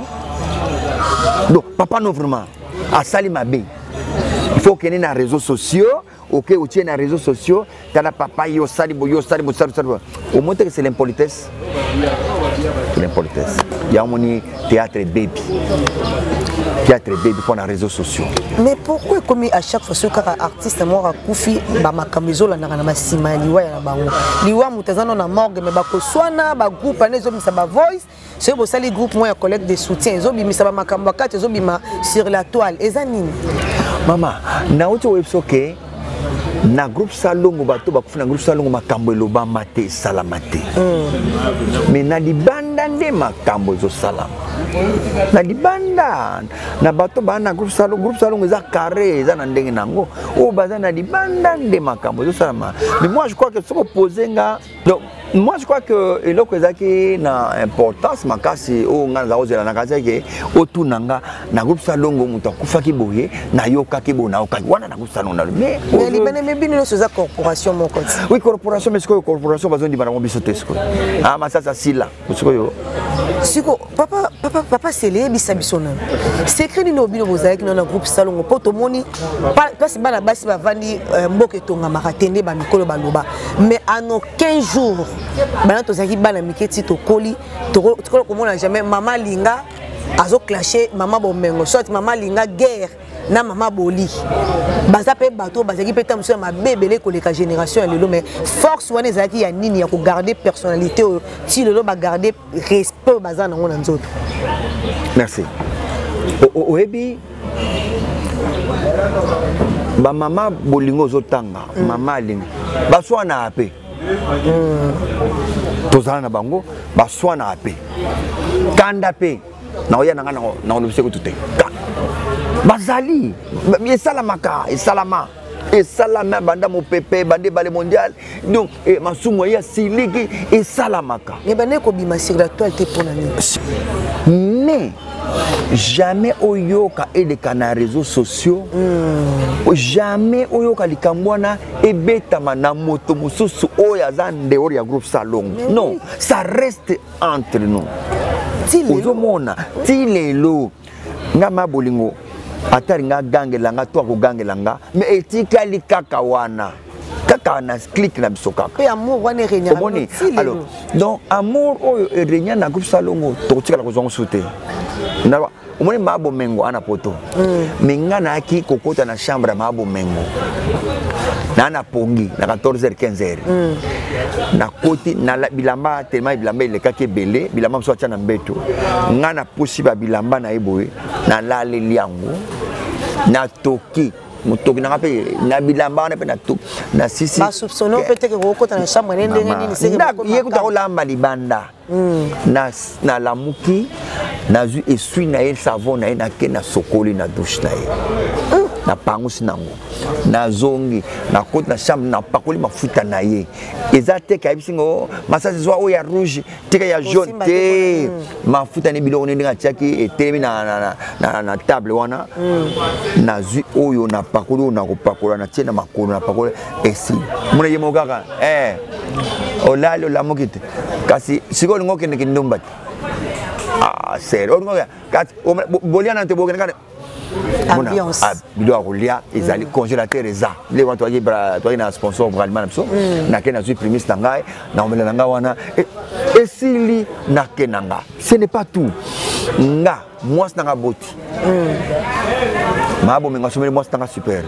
Speaker 1: Donc papa non vraiment. À Salima B. Il faut qu'il y ait dans les réseaux sociaux. Ok, ou tiens dans les réseaux sociaux, t'as papa yo salibo yo salibo salibo. Au moins que c'est l'impolitesse. L'impolitesse. Il y a un théâtre baby. Théâtre baby pour les réseaux sociaux.
Speaker 2: Mais pourquoi comme à chaque fois ce qu'un artiste mort à Koufi, bah ma camiso la n'a pas si mal liwa ya bango. Liwa mutazano na morgue mais bah koswana bah groupe anezo misa bah voice. C'est pour ça les groupes moi collecte des soutiens. Ils ont mis ça bah ma kambakate ils ont mis sur la toile. Ezanine.
Speaker 1: Maman, na auto websoke. Na groupe salongo bato bakufuna groupe salongo makambo eloba mate salamate mais na libanda nde makambo zo salama na libanda na bato ba na groupe salongo groupe salongo za carré za na ndenge nango o baza na libanda nde makambo zo salama mais moi je crois que ce que poser nga donc moi je crois que eloko ezaki na importance makasi o nga za ozela na kaza ke otunanga na groupe salongo muto akufaki boye na yoka ke bona okaki wana na groupe salongo na mais
Speaker 2: mais bien c'est ça corporation mon côté
Speaker 1: oui corporation mais c'est quoi corporation besoin de bana biso tesco ah mais ça ça si là c'est quoi yo
Speaker 2: siko papa papa papa c'est les bisabisona secret ni no bino bozaki na groupe salongo poto moni parce bana basi ba vandi mboke tonga makatende ba mikolo baloba mais en aucun jour bana tozaki bana miketi to koli to ko komona jamais maman linga azo clasher maman bomengo soit maman linga guerre na maman boli baza pe bato bazaki pe tamuso ma bébélé koleka génération ya lelo mais force wana ezaki ya nini ya ko garder personnalité ti lelo ba garder respect baza na ngona nzoto.
Speaker 1: Merci. O ebi ba mama bolingo zotanga mama linga baswana ape tozana na bango baswana ape kanda pe na oya nanga na olobise ko tuté bazali et salamaka et salama et salama banda mo pepe bande balé mondial donc et masumo ya siliki et salamaka
Speaker 2: mais bane ko bima sur la toile te pour
Speaker 1: mais jamais oyoka et les canaux réseaux sociaux mm. jamais oyoka likambwana et betama na moto mususu oya zande ori ya groupe salon non oui. Ça reste entre nous ozomona tilelo ngama bolingo atari nga gangelanga to ko gangelanga mais etikali kaka wana kaka na click na bisoka
Speaker 2: pe amour wana renya
Speaker 1: alors donc amour oyo renya na groupe salongo to tikala ko zongo souté na omoni mabo mengo ana poto mais nga na ki kokota na chambre mabo mengo na na pongi na quatorze heures quinze heures na koti na bilamba tellement bilamba le kake belé bilamba so tia na mbeto nga na pusi ba bilamba na eboye na lale liango na toki motoki na pe na bilamba na pe na to na sisi
Speaker 2: ba soupçonner peut-être que okota na chambre nende nini c'est
Speaker 1: que ye kuta olamba libanda na na lamuki na zu esui na el savon na na ke na sokoli na douche na ye na pangusi nango na zongi na côte na chambre na pakoli mafuta na ye ezate ka bisingo masasi zo o ya rouge tika ya jaune te mafuta ni biloko ni nga tiaki etemi na na na na table wana na zu oyo na pakoli na ko pakola na tiena makolo na pakoli esi muna yemo kaka eh olalo la mokite kasi siko ngoke ne kindomba ah sero ngoka kasi boliana te bokene kana
Speaker 2: ambiance
Speaker 1: bilo akolia ezali congélateur eza le wantu aje bra to ina sponsor pour aliment so na ke na zu primis tangai na omela nanga wana esili na kenanga ce n'est pas tout nga moi nanga boti mabo menga someli moi nanga super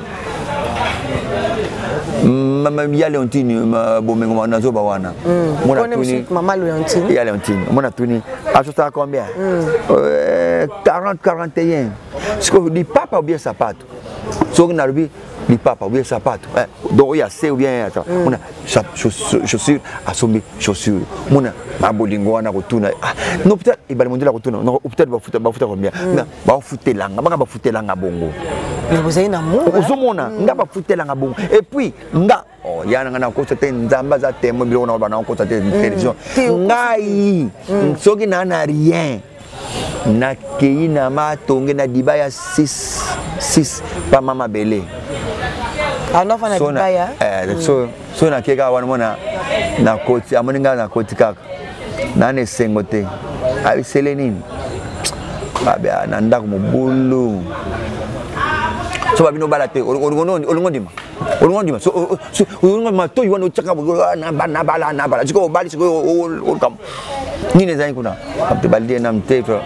Speaker 1: mama ya Leontine bo mengo na zo ba wana mona tuni
Speaker 2: mama Leontine
Speaker 1: ya Leontine mona tuni achosta combien quarante quarante et un ce que dit papa ou bien sapato so na rubi dit papa ou bien sapato donc il y a c'est ou bien attends mona chaussure asombi chaussure mona mabolingo wana kotuna non peut-être il va demander la kotuna non peut-être va foutre va foutre combien ba futelanga ba ba futelanga bongo
Speaker 2: mais vous avez un amour
Speaker 1: ozomona nga ba futelanga bongo et puis nga oh yana nga na kosate nzamba za temo bilo na ba na kosate télévision ngai soki na na rien na kei na matonge na dibaya six six pa mama belé
Speaker 2: ana fana dibaya
Speaker 1: eh so so na keka wana mona na koti amoninga na koti kaka na ne sengote abi selenini babe na ndako mobulu so babino balate olongono olongondima olongondima so olongondima to yiwana ochaka na bana bala na bala jiko bali siko olkam nini zai kuna apte balde na mtefa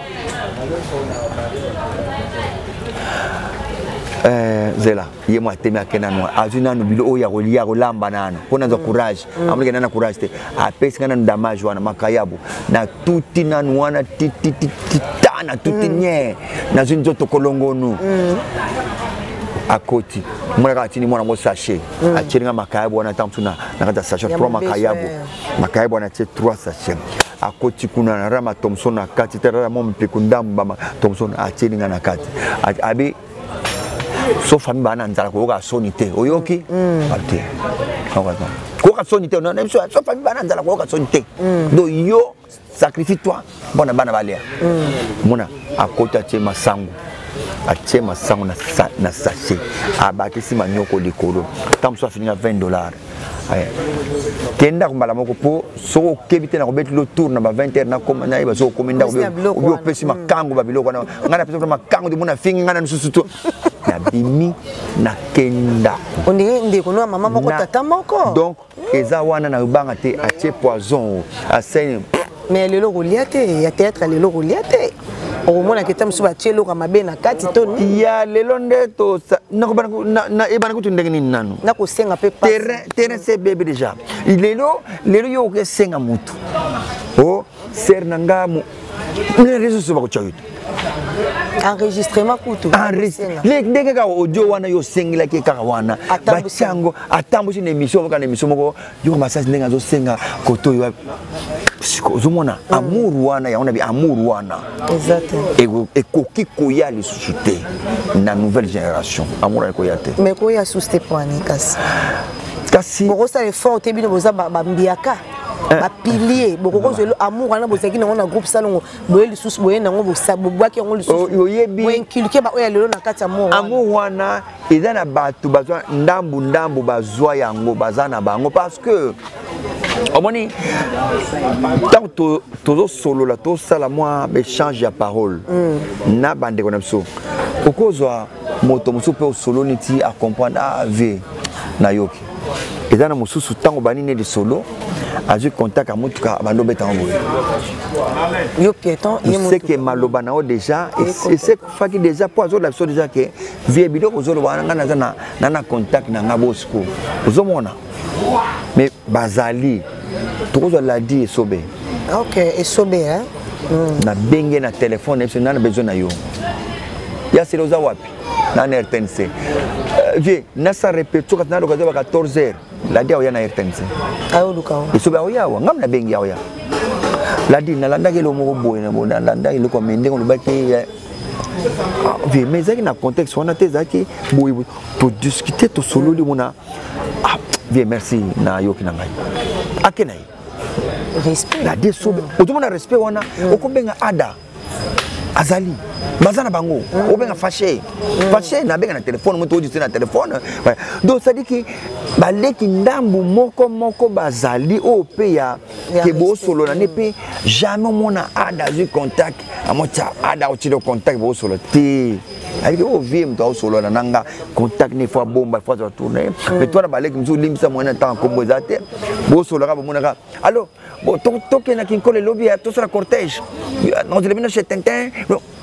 Speaker 1: eh zela ye mo atemi akena no azuna no bilo oya kolia kolamba nana pona za courage amulike nana courage te apesi kana damage wana makayabu na tuti nanu wana titi titana tuti nye na zinzo to kolongono akoti mwana katini mwana mo sachet achiringa makayabu wana tamsuna na kata sachet trois makayabu makayabu wana tie trois sachets akoti kuna na rama Thompson na kati tera mo mpikundam bama Thompson achiringa na kati abi so famille bana nzala ko ka sonité oyoki ate okaza ko ka sonité na so so famille bana nzala ko ka sonité do yo sacrifie toi bona bana balea mona akota tie masangu atie masangu na na sachet abakisi manyoko likolo tamso afininga vingt dollars aya kenda kumbala moko po so kebite na kobeti lo tour na ba vingt heures na koma na iba so kominda obi opesi makango ba biloko na ngana pesa makango di mona fingi ngana nsusutu na bimi na kenda
Speaker 2: onde ndeko no mama moko tata moko
Speaker 1: donc eza wana na ubanga te atie poison asene
Speaker 2: mais lelo goliate ya théâtre lelo goliate o mona ke tamsu ba tielo ka mabe na kati to ni
Speaker 1: ya lelo ndeto na ko na na e bana kutu ndenge nini nanu
Speaker 2: na ko senga pe pas
Speaker 1: terrain terrain c'est bébé déjà lelo lelo yo ke senga mutu oh ser nanga mu les réseaux sociaux ba ko chayutu
Speaker 2: enregistrement kutu
Speaker 1: le ndenge ka audio wana yo sengila ke ka wana bachango atambusi na émission ka na émission moko yo masasi ndenge azo senga koto yo siko zomona amour wana ya ona bi amour wana
Speaker 2: exactement
Speaker 1: et koki koya le susute na nouvelle génération amour ko ya te
Speaker 2: mais ko ya susute point kasi
Speaker 1: kasi
Speaker 2: boko sa effort te bino boza ba mbiaka ba pilier boko ko zelo amour wana bozaki na na groupe salongo boye lisusu boye nango bobwaki yango lisusu
Speaker 1: oyebi
Speaker 2: bo inculquer ba oya lelo na kati amour
Speaker 1: amour wana eza na batu bazwa ndambu ndambu bazwa yango bazana bango parce que omoni tant to to solo la to sala moi échange ya parole na bande ko na biso okozwa moto musu pe solo niti a comprendre a ve na yoki eza na mususu tango banine de solo azui contact à mutuka bando betango
Speaker 2: yo piéton
Speaker 1: je sais que maloba nao déjà et c'est faki déjà pour azo la déjà que vie bido ozolo wana na na na contact na ngabosko ozomona mais bazali tokozo la dit sobe
Speaker 2: OK et sobe hein
Speaker 1: na bengue na téléphone et na besoin na yo ya c'est loza wapi na R T N C vie na sa répéter quand na lokazo ba quatorze heures la dia ya na R T N C
Speaker 2: ayo lukao
Speaker 1: et sobe ya wa ngam na bengue ya la dit na landa ke lo mo boy na bona landa ile ko mende ko lubaki vie mais ça na contexte on a tes aki boy pour discuter to solo li mona ah vie merci na yo kinanga akenai
Speaker 2: respect
Speaker 1: la dit sobe otomona respect wana okobenga ada azali bazana bango obenga fâché fâché na benga na téléphone moto odi na téléphone donc ça dit que baleki ndambu moko moko bazali o pe ya ke bo solo na ne pe jamais mona ada du contact amocha ada o tilo contact bo solo ti avec o vie mto solo na nanga contact ne fois bomba fois tourner mais toi na baleki mzo limsa mona temps kombo zate bo solo ka mona ka allo bo to to ke na kinko le lobby to sur la cortège non je le chez Tintin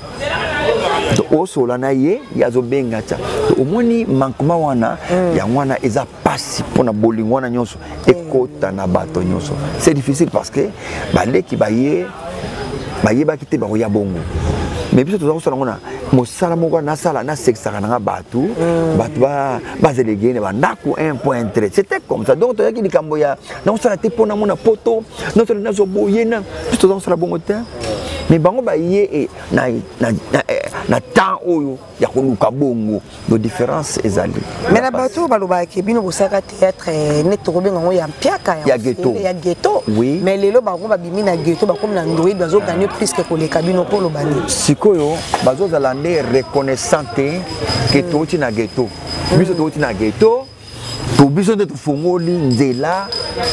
Speaker 1: o sola na ye ya zo benga cha o moni mankuma wana ya wana eza pasi pona bolingo wana nyonso ekota na bato nyonso c'est difficile parce que baleki baye baye bakite ba ya bongo mais biso toza kosala ngona mosala moko na sala na sexaka na bato bato ba bazelege ne bandako un point treize c'était comme ça donc toyaki likambo ya na kosala te pona mona poto notre na zo boyena biso toza kosala bongo te mais bango ba yé na na na temps oyo ya koluka bongo de différence ezali
Speaker 2: mais na bato baloba ke bino bosaka théâtre net to benga ngo ya mpiaka
Speaker 1: ya ghetto
Speaker 2: ya ghetto
Speaker 1: oui
Speaker 2: mais lelo bango ba bimi na ghetto ba comme na Android bazo gagner plus que koleka bino pour lo bani
Speaker 1: sikoyo bazo zalande reconnaissante que toti na ghetto biso toti na ghetto to biso de fungoli nzela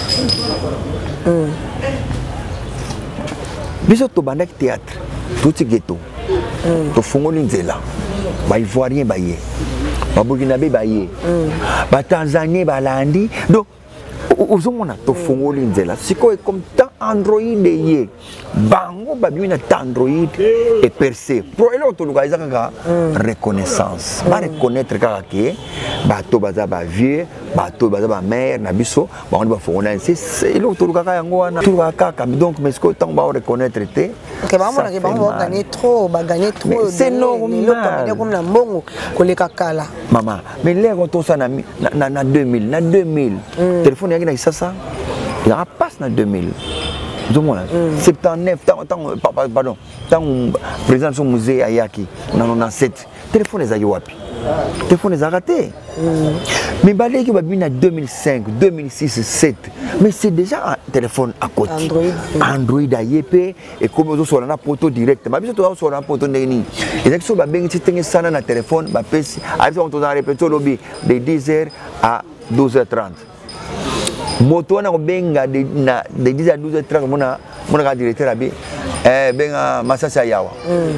Speaker 1: biso to bandaki théâtre toti ghetto to fungoli nzela ba ivoirien ba ye ba burkinabé ba ye ba tanzanien ba landi donc ozomona to fungoli nzela sikoyo comme tant Android ye bango ba bina Android et percé pro elo to luka izaka reconnaissance ba reconnaître kaka ke bato baza ba vieux bato baza ba mère na biso ba on ba fongona c'est elo to luka yango wana to kaka donc mais sikoyo tant ba reconnaître te
Speaker 2: que ba mona ke bango ba gagner trop ba gagner trop
Speaker 1: c'est normal
Speaker 2: comme na mbongo koleka kala
Speaker 1: maman mais lego to ça na na deux mille na deux mille téléphone yaki na ça il a passe na deux mille soixante-dix-neuf pardon tant président son musée ayaki na quatre-vingt-dix-sept téléphone les ayowapi téléphone les a raté mais balé qui va bien en deux mille cinq deux mille six deux mille sept mais c'est déjà un téléphone à côté Android Android ayepé et comme on sur la poto direct mais biso to sur la poto ndeni et ça so ba bengi tingi sana na téléphone ba pesi avec on to dans répéter lobby de dix heures à douze heures trente moto na benga de na de dix à douze heures trente mona mona ka directeur abi eh benga masasa yawa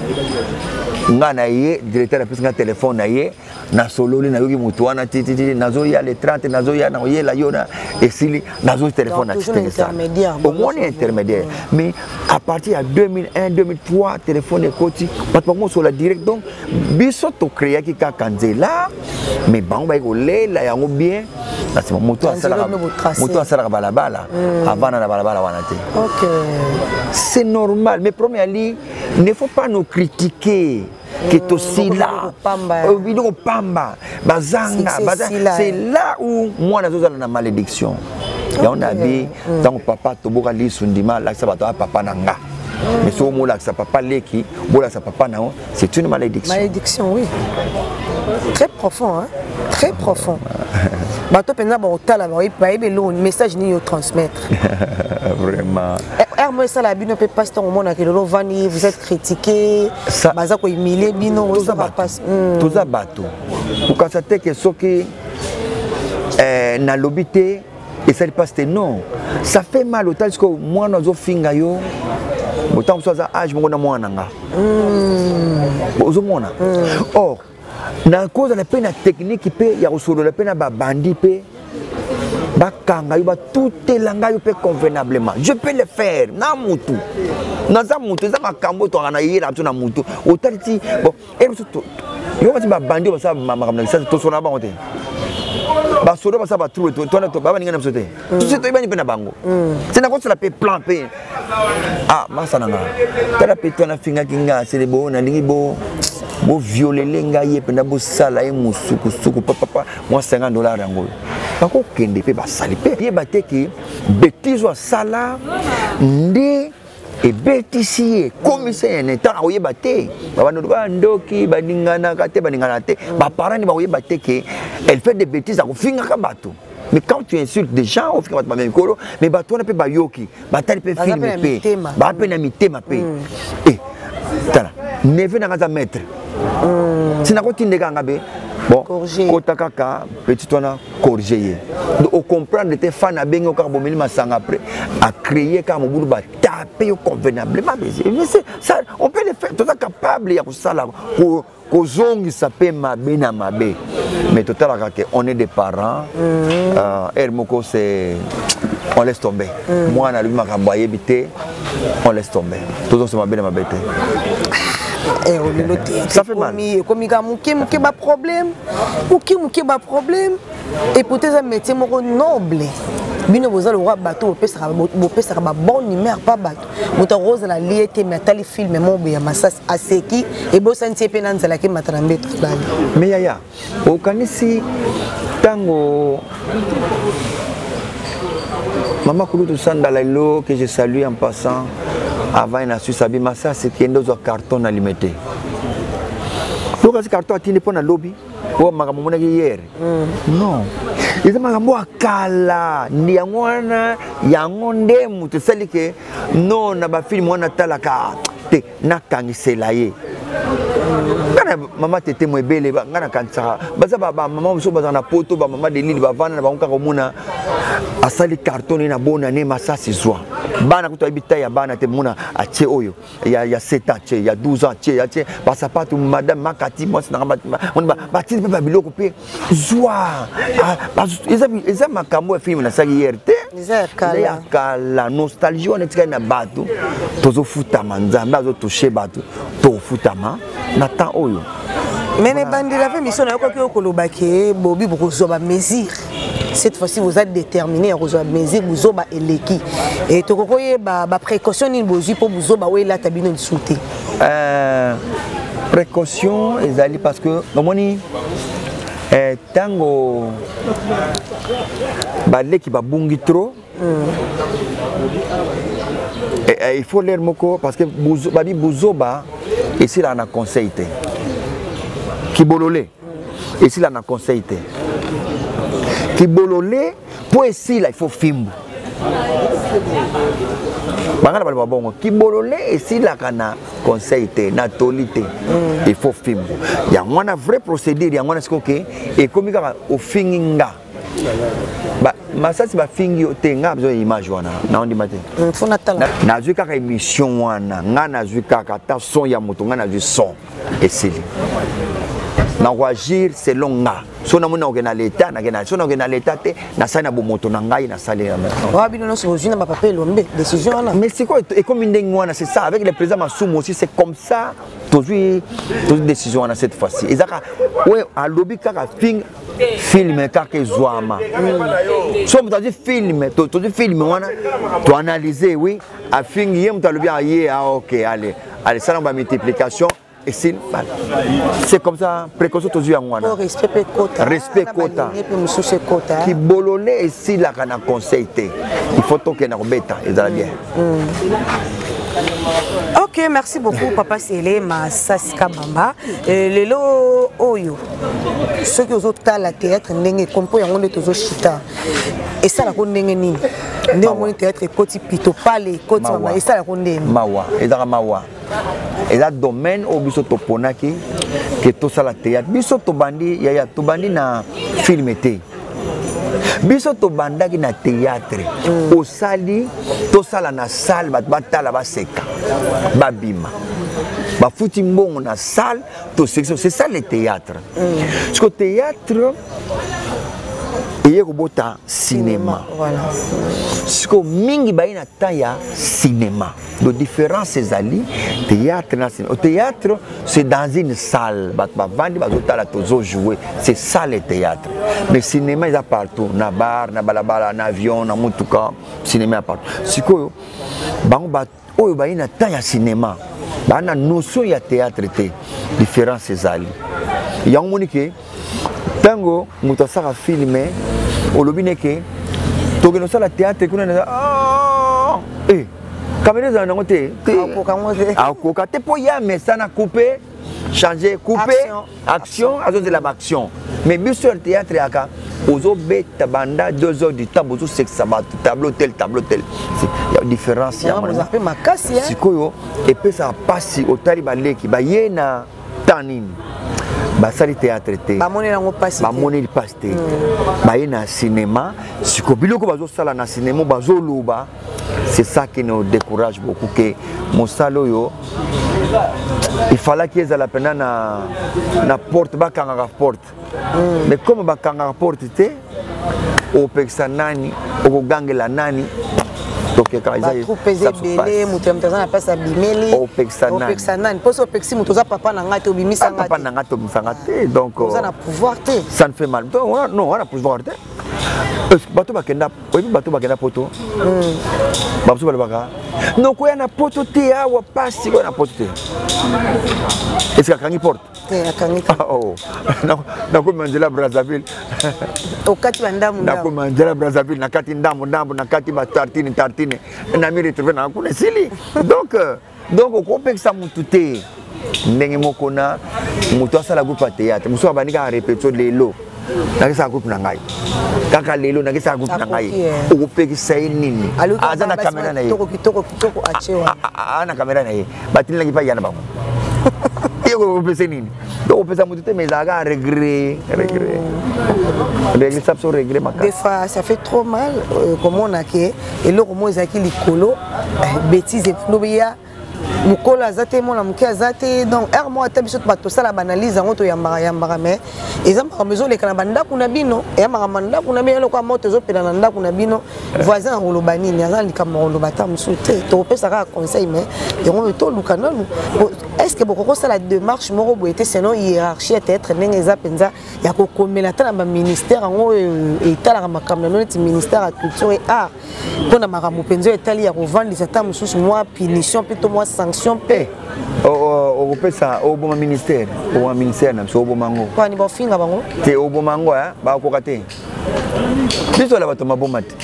Speaker 1: nga na ye directeur apesi nga téléphone na ye na sololi na yoki moto wana titi nazo ya le trente nazo ya na ye la yona esili nazo téléphone na titi ça au moins intermédiaire mais à partir de deux mille un deux mille trois téléphone est côté pas pas sur la direct donc biso to créer ki ka kanzela mais bango ba ko lela yango bien na c'est moto asala moto asala balabala avant na balabala wana te
Speaker 2: OK
Speaker 1: c'est normal mais premièrement il ne faut pas nous critiquer que to sila bidoko pamba bazanga c'est là où moi nazo zala na malédiction ya on a dit tant papa to boka li sundima la sa bato papa nanga mais so mo la sa papa leki bola sa papa na c'est une malédiction
Speaker 2: malédiction oui très profond hein très profond bato penza ba otala ba ba ebelo message ni yo transmettre
Speaker 1: vraiment
Speaker 2: Hermès ça la bino peut pas tant au monde que le vani vous êtes critiqué baza ko humilier bino ça va pas
Speaker 1: tout ça bateau pour quand ça te que ce qui euh na lobité et ça passe non ça fait mal autant que moi nous finga yo autant que ça âge mon na mwana nga ozo mona or na cause la peine technique pe ya osolo la peine ba bandi pe bakanga yo ba tout elanga yo peut convenablement je peux le faire na mutu naza mutu za makambo to kana yira to na mutu otaliti bon et surtout yo ba ba bandi ba sa makamna ça to sona ba ngote ba sodo ba sa ba trouver to to to ba ba ninga na sote tout c'est to ibani pe na bango c'est na ko la pe plan pe ah masa nanga tala pe to na finga kinga c'est le bo na lingi bo bo violer lenga ye pe na bo sala e musuku suku papa moi cinquante dollars yango bako kende pe ba sali pe ye bate ki bêtise wa sala ndi et bêtisier commissaire en temps oye bate ba ba ndoki ba ningana kate ba ningana te ba parents ba oye bate ki elle fait des bêtises ako finga ka bato. Mais quand tu insultes des gens, on fait pas même colo, mais bah toi on peut pas yoki, bah t'as peut filmer pe, bah peine à mité ma pe. Eh, tala, neve na ngaza maître. Si na koti ndega ngabe, bon, kota kaka, petit on corriger. On comprendre tes fans à bengo car bomeli masanga après, à créer car mon boulot bah taper convenablement. Mais ça, on peut le faire, tout ça capable ya ça là. Kozongi sapé mabe na mabe mais total on est des parents euh Hermoko c'est on laisse tomber moi na lui makambo yebité on laisse tomber tout ça c'est mabe na mabe té
Speaker 2: eh on noté
Speaker 1: ça fait mal
Speaker 2: comme il y a muké muké ba problème muké muké ba problème et peut-être un métier moko noble bino boza le roi bateau opesa opesa ba bon numéro pas bateau moto rose la liete mais tali film mo be ya masas aseki et bo santi pe nanzala ke matrambe tout bali
Speaker 1: mais yaya au kanisi tango maman Kouloutou Sandala lo que je salue en passant avant na su sabi massa c'est qui ndozo carton alimité donc ce carton atine pour na lobby o makambo mona hier non ils makambo akala ndi yangwana yangonde mutu selike non na ba film wana talaka te nakangisela ye ngana mama tete mo ebele ngana kantsaka baza ba mama muso baza na poto ba mama de lili ba vana na banka komuna asali carton na bona ne masasi zwa bana kuto ibita ya bana te muna ache oyo ya ya sept ans ya douze ans ya che ba sapato madame makati moi na on ba ba ti pe ba biloko pe zwa eza eza makambo film na saki yerte
Speaker 2: eza kala
Speaker 1: kala nostalgie on etika na bato tozo futama nzambe azo toucher bato to futama na temps oyo
Speaker 2: mais les bandits la fait mission na ko ko kolobaki bobi boko zo ba mesure. Cette fois-ci vous êtes déterminé à rejoindre mesure vous ba eleki et to ko ye ba ba précaution ni bozu pour vous ba we la tabino de sauter
Speaker 1: euh précaution ezali parce que nomoni euh tango ba leki ba bungi trop et il faut l'air moko parce que buzo babi buzoba ici là on a conseillé qui bololé ici là on a conseillé qui bololé pour ici là il faut fimbo bangala bali babongo qui bololé ici là kana conseil te na tolité il faut fimbo ya mwana vrai procédure ya mwana sikoke et comme ka au finginga ba masasi ba fingi tenga bezo image wana na ondi mate
Speaker 2: fona tala
Speaker 1: na zui kaka émission wana nga na zui kaka ta son ya moto nga na zui son esili na agir selon nga so na mona okena l'état na kena so na okena l'état te na sana bo moto na ngai na sale na
Speaker 2: wa bino no so jina ba papel lombe décision wana
Speaker 1: mais c'est quoi et comme ndenge wana c'est ça avec le président Masumu aussi c'est comme ça toujours toujours décision wana cette fois-ci ezaka ouais a lobby kaka film film kaka ezwama so mutaji film to to film wana to analyser oui a film yé mutalobi a yé ah OK allez allez ça on va multiplication. C'est comme ça, précaution toujours à moi.
Speaker 2: Respect quota.
Speaker 1: Respect quota. Qui bololé ici là qu'on a conseillé. Il faut que nous rebêta, et ça bien.
Speaker 2: Ok, merci beaucoup Papa Sélé, ma Saska Bamba. Lelo Oyo. Ceux qui ont la théâtre, n'engé compo yango de tozo chita. Et ça la kondenge ni. Né au théâtre koti pito parler koti mama et ça la kondenge.
Speaker 1: Mawa, et ça mawa. Et là domaine au biso toponaki que tout ça la théâtre. Biso to bandi ya ya to bandi na film été. Biso to bandaki na théâtre. Au sali to sala na salle bat batala ba seka. Babima. Ba futi mbongo na salle to section c'est ça le théâtre. Parce que théâtre et robota cinéma.
Speaker 2: Voilà.
Speaker 1: Ce que mingi baina taya cinéma. De différence ces alliés, théâtre national. Au théâtre, c'est dans une salle. C'est ça le théâtre. Mais cinéma, il y a partout. Na bar, na balabala, na avion, na moutouka. Cinéma partout. Ce que bango bat oyo baina taya cinéma. Bana notion ya théâtre té. Différence ces alliés. Ya monique tango mutasaka filmer olobineke togeno sala théâtre kuna ah eh caméra za nango te akoka te po ya mesana couper changer couper action azo de la action mais bien sûr théâtre yaka ozo beta banda deux heures du temps ozo sexe tableau tel tableau tel il y a une différence ya
Speaker 2: on a fait makasi hein
Speaker 1: sikoyo et puis ça passe au tali baleki ba yena tanine basali théâtre te
Speaker 2: bamoni nango passe
Speaker 1: bamoni li passe te baye na cinéma siko biloko bazo sala na cinéma bazo loba c'est ça qui nous décourage beaucoup que mosalo yo il fallait qu'ils aient la peine na na porte ba kanga porte mais comme ba kanga porte te o peksa nani o gangela nani donc quand ils
Speaker 2: trop pesé belé mutu mtaza na pesa bimeli
Speaker 1: o peksa nani
Speaker 2: o peksa nani poso pexi mutu za papa na ngate obimisa ngate
Speaker 1: papa na ngate obimisa ngate donc
Speaker 2: ça na pouvoir te
Speaker 1: ça ne fait mal donc non on a pouvoir te bato bakenda oyebi bato bakenda poto bato balobaka non koya na poto te awa pasi koya na poto te est-ce akangi porte
Speaker 2: te akangi
Speaker 1: oh nakomanzela Brazzaville
Speaker 2: okati bandamu
Speaker 1: nakomanzela Brazzaville nakati ndambo ndambo nakati batartine tartine nami retrouve na kuna sili donc donc okopekisa mutu te ndenge moko na mutu asala groupe ya théâtre musu abanika répétition lelo nakisa groupe na ngai kaka lelo nakisa groupe na ngai okopekisa nini aza na kamera na ye
Speaker 2: kitoko kitoko kitoko achewa
Speaker 1: ana kamera na ye batini langi pa yana bango yego kopesa nini donc opesa mutu te mais aga regret regret regret ça so regret maka
Speaker 2: des fois ça fait trop mal comment on a que et le romo ezaki likolo bêtise nobia mukolo azate mona muke azate donc er mo atabiso bato sala banalize ngoto yambara yambara mais ezamba mezo lekana banda kuna bino yambara manda kuna bino kwa moto zo pela nda kuna bino voisin ngoloba nini azali kama ngoloba ta musute to pesa ka conseil mais yango to lukana est-ce que beaucoup ça la démarche moko boete sinon hiérarchie être ndenge za penza ya ko komela ta na ministère ngo etala makamna no ti ministère à culture et art pona makambo penzo etali ya kovandisa ta mususu moi punition plutôt moi sanction pe
Speaker 1: o pesa o bon ministère o ministère na so bon mango
Speaker 2: kwa ni bofinga bango
Speaker 1: te o bon mango ya ba ko kate biso la bato maboma te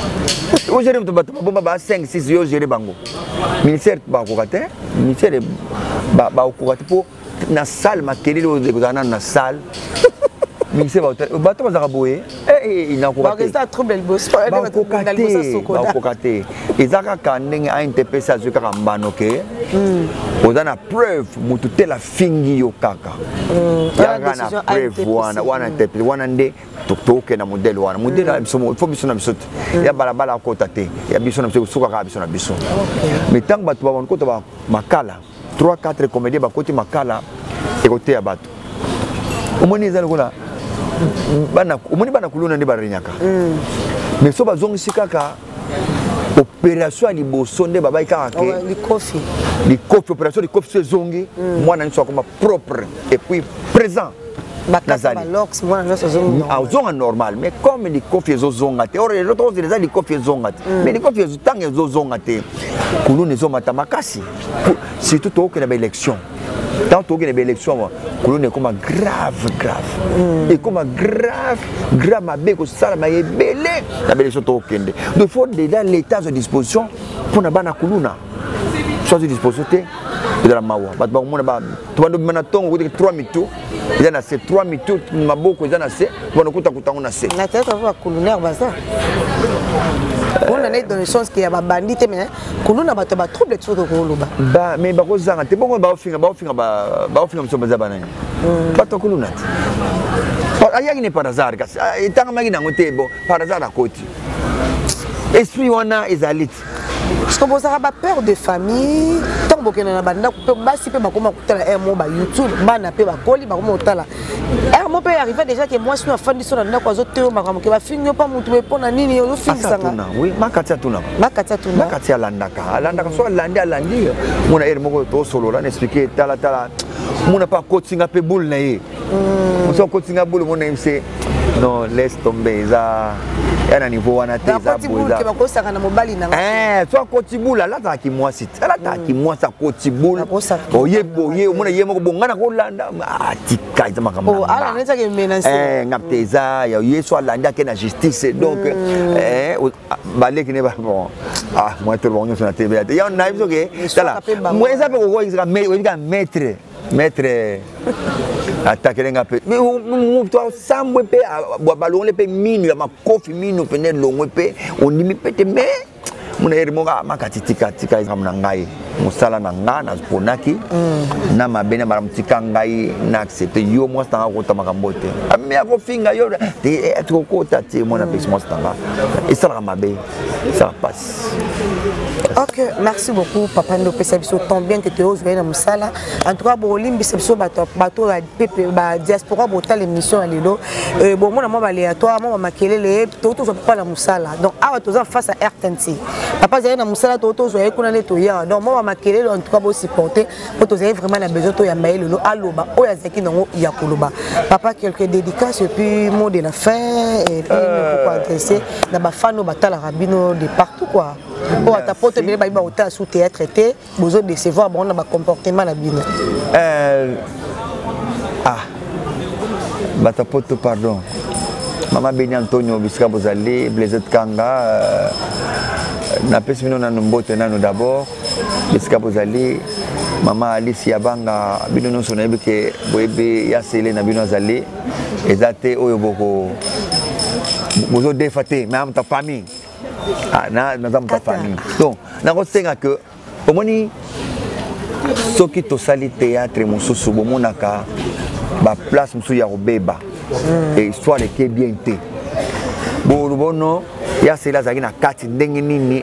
Speaker 1: o gérer bato maboma ba cinq six yo gérer bango ministère ba ko kate ministère ba ba ko kate po na salle makelele o de na na salle ministère ba bato bazaka boye eh ina ko kate
Speaker 2: ba trouble le boss ba
Speaker 1: ko kate ba ko kate ezaka kandenge a interprétation zo kaka mbano ke oza na preuve mutu te la fingi yo kaka yaka na preuve wana wana interprète wana nde toke na modèle wana modèle il faut biso na biso ya balabala kota te ya biso na biso suka ka biso na biso mais tant bato ba kota ba makala trois quatre comédiens ba koti makala e kote ya bato omoni ezali kola bana omoni bana kuluna nde barenyaka mais so bazongisi kaka opération liboso nde baba ikaka ke
Speaker 2: likofi
Speaker 1: likofi opération likofi se zongi mwana nso akoma propre et puis présent
Speaker 2: bakasa lox mwana nso zongi
Speaker 1: azonga normal mais comme likofi ezozonga te or les autres les likofi ezonga te mais likofi ezotanga ezozonga te kuluna ezomata makasi surtout toke na ba élection tant toke na ba élection kuluna ekoma grave grave ekoma grave grave mabe ko sala mayebele na ba élection tokende donc faut déjà l'état de disposition pour na bana kuluna soit de disposition de la mawa bat ba mona ba to bando bimana tongo ko trois mitu il y a ces trois mitu maboko il y a ces bono kuta kutango na se
Speaker 2: na tete ba kulunaire baza on a né dans les chances qu'il y a ba bandite mais kuluna bato ba trouble tout ko loba
Speaker 1: ba mais ba ko zanga te bongo ba ofinga ba ofinga ba ba ofinga mso baza bana bato kuluna ayaki ne par hasard kasi itanga magi na ngote bon par hasard à côté esprit wana ezalite
Speaker 2: parce que vous avez peur de famille tant bokena na banda ko basi pe bakoma kutala un mot ba YouTube bana pe bakoli bakoma kutala un mot pe arrivé déjà que moi sinon afandi so na ndako azote makambo ke ba finyo pa mutu be pona nini yo finisanga
Speaker 1: oui makati atuna
Speaker 2: makati atuna
Speaker 1: makati alandaka alandaka so alandi alandi mona ere moko to solo la expliquer tala tala mona pa coaching pe boule na ye on so coaching boule mona imse non laisse tomber ça yana niveau wana te za boza
Speaker 2: ba ko saka na mobali na
Speaker 1: eh so kotibula la ta ki moi sit la ta ki moi sa kotibula oye boye mona ye moko bongana ko landa atika za makambo
Speaker 2: oh ala neta ke menacer
Speaker 1: eh ngapteza ya ye so landa ke na justice donc eh balé ki ne ba bon ah moi tout le monde sur la T V ya na biso ke tala moi ça pe ko ko maître maître attaquer les gars mais toi sambo pe balon pe minu ma kofi minu pene longo pe on ni pete mais mon erimo ga makati tika tika na ngai musala na nga na ponaki na mabena maram tika ngai na accepter yo mo sta ko ta makambote ame ako finga yo te etko ko ta te mon apes mo sta nga et ça va mabe ça passe.
Speaker 2: Ok, merci beaucoup Papa Ndo pesa biso tant bien que tu oses venir na musala en tout cas bo limbi biso bato bato la pepe ba diaspora bota l'émission alelo euh bon moi moi aléatoire moi makelele to to pas la musala donc awa to face à R T N C papa zali na musala to to zo ekuna le to ya donc moi makelele en tout cas bo supporter pour to zali vraiment na besoin to ya mailelo aloba o ya zaki nango ya koloba papa quelques dédicaces et puis mot de la fin et puis pourquoi adresser na ba fano batala rabino de partout quoi. Pour ta porte bien ba ba sous théâtre traité besoin de décevoir bon na ba comportement na bino
Speaker 1: euh ah ba ta porte pardon mama Beni Antonio Bisika Bozali Blaise Kanga na pesi bino na mbote nano d'abord Bisika Bozali mama Alicia Banga bino no sona ebeke boyebe ya sele na bino azali ezate oyo boko bozo defate même ta famille ah na na ta famille donc na ko senga que omoni soki to sali théâtre mususu bomonaka ba place musu ya robeba et histoire de bien té bo bono ya sela zaki na kati ndenge nini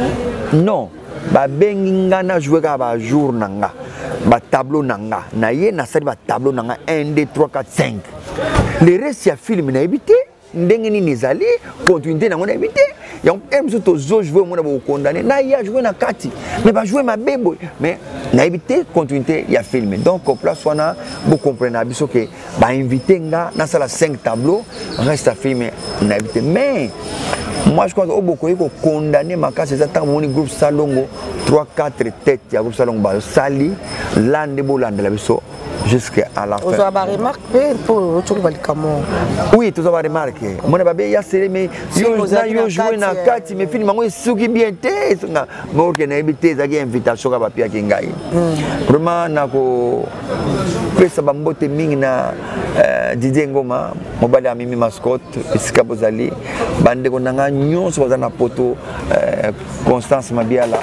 Speaker 1: non ba bengi ngana jouer ka ba jour nanga ba tableau nanga na ye na sali ba tableau nanga un deux trois quatre cinq le reste ya film na éviter ndenge nini ezali continuité na ngona éviter ya même surtout zo jouer mona ba condamner na ya jouer na kati mais ba jouer ma bebo mais na éviter continuité ya film donc au place wana vous comprenez biso que ba inviter nga na sala cinq tableaux reste à filmer na éviter mais moi je crois que au beaucoup ko condamner ma casse ça tant mon groupe salongo trois quatre têtes ya groupe salongo ba sali lande bolande la biso jusqu'à la fin.
Speaker 2: Vous avez remarqué pour tout le camo.
Speaker 1: Oui, tout avez remarqué. Mon bébé y a serré mais yo na yo jouer na kati mais film mango suki bien té nga mo ke na ebité za ki invitation ka papia ki ngai. Vraiment na ko pesa bambote mingi na Didier Ngoma mobali amimi mascotte Bisika Bozali bande ko nanga nyonso bazana poto Constance Mabiala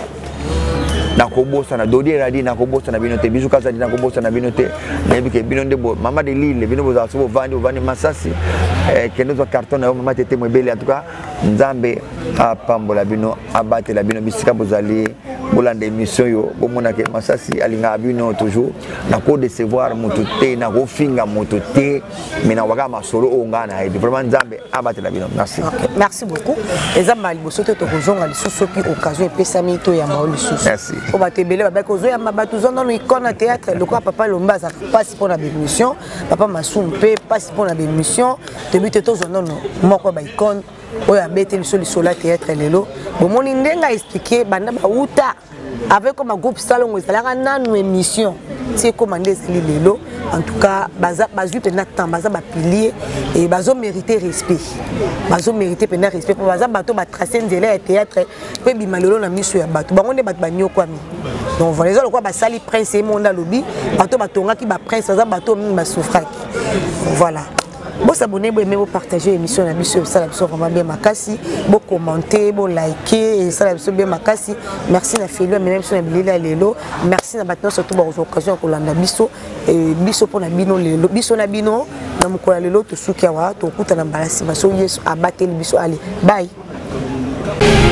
Speaker 1: na kobosa na dodi radi na kobosa na binote bizu kaza na kobosa na binote na bike binonde bo mama de lille bino boza so vandi vandi masasi eh kendo zo carton na mama tete mwebele en tout cas nzambe apambola bino abate la bino Bisika Bozali bolanda émission yo bomona ke masasi alinga bino toujours na ko décevoir mototé na ko finga mototé mais na waga masolo onga na et vraiment nzambe abate la bino merci.
Speaker 2: Okay, merci beaucoup eza mali bosoto to kozonga lisusu ki occasion epesami to ya maoli lisusu.
Speaker 1: Merci.
Speaker 2: On va te belé ba ko zo ya mabatu zo non icône théâtre le quoi papa Lomba ça passe pour la émission papa Masumpe passe pour la émission début to zo non moko ba icône oya bete biso lisola théâtre lelo bomoni ndenga expliquer banda ba uta avec comme un groupe salon ezalaka nanu émission c'est commandé ezali lelo en tout cas baza bazu pena temps baza ba pilier et bazo mériter respect bazo mériter pena respect pour baza bato ba tracer nzela ya théâtre pe bimalolo na miso ya bato bango nde bato banyo kwami donc voilà ezalo kwa ba sali prince et monde lobi bato batonga ki ba prince baza bato mingi ba souffraki voilà. Bon s'abonner, bon aimer, bon partager l'émission na biso ça la biso vraiment bien makasi, bon commenter, bon liker et ça la biso bien makasi. Merci na Félix mais même sur na bilila lelo. Merci na maintenant surtout ba occasion ko landa biso et biso pour na bino lelo. Biso na bino na mukola lelo to suki wa to kuta na balasi baso yesu abateli biso allez. Bye.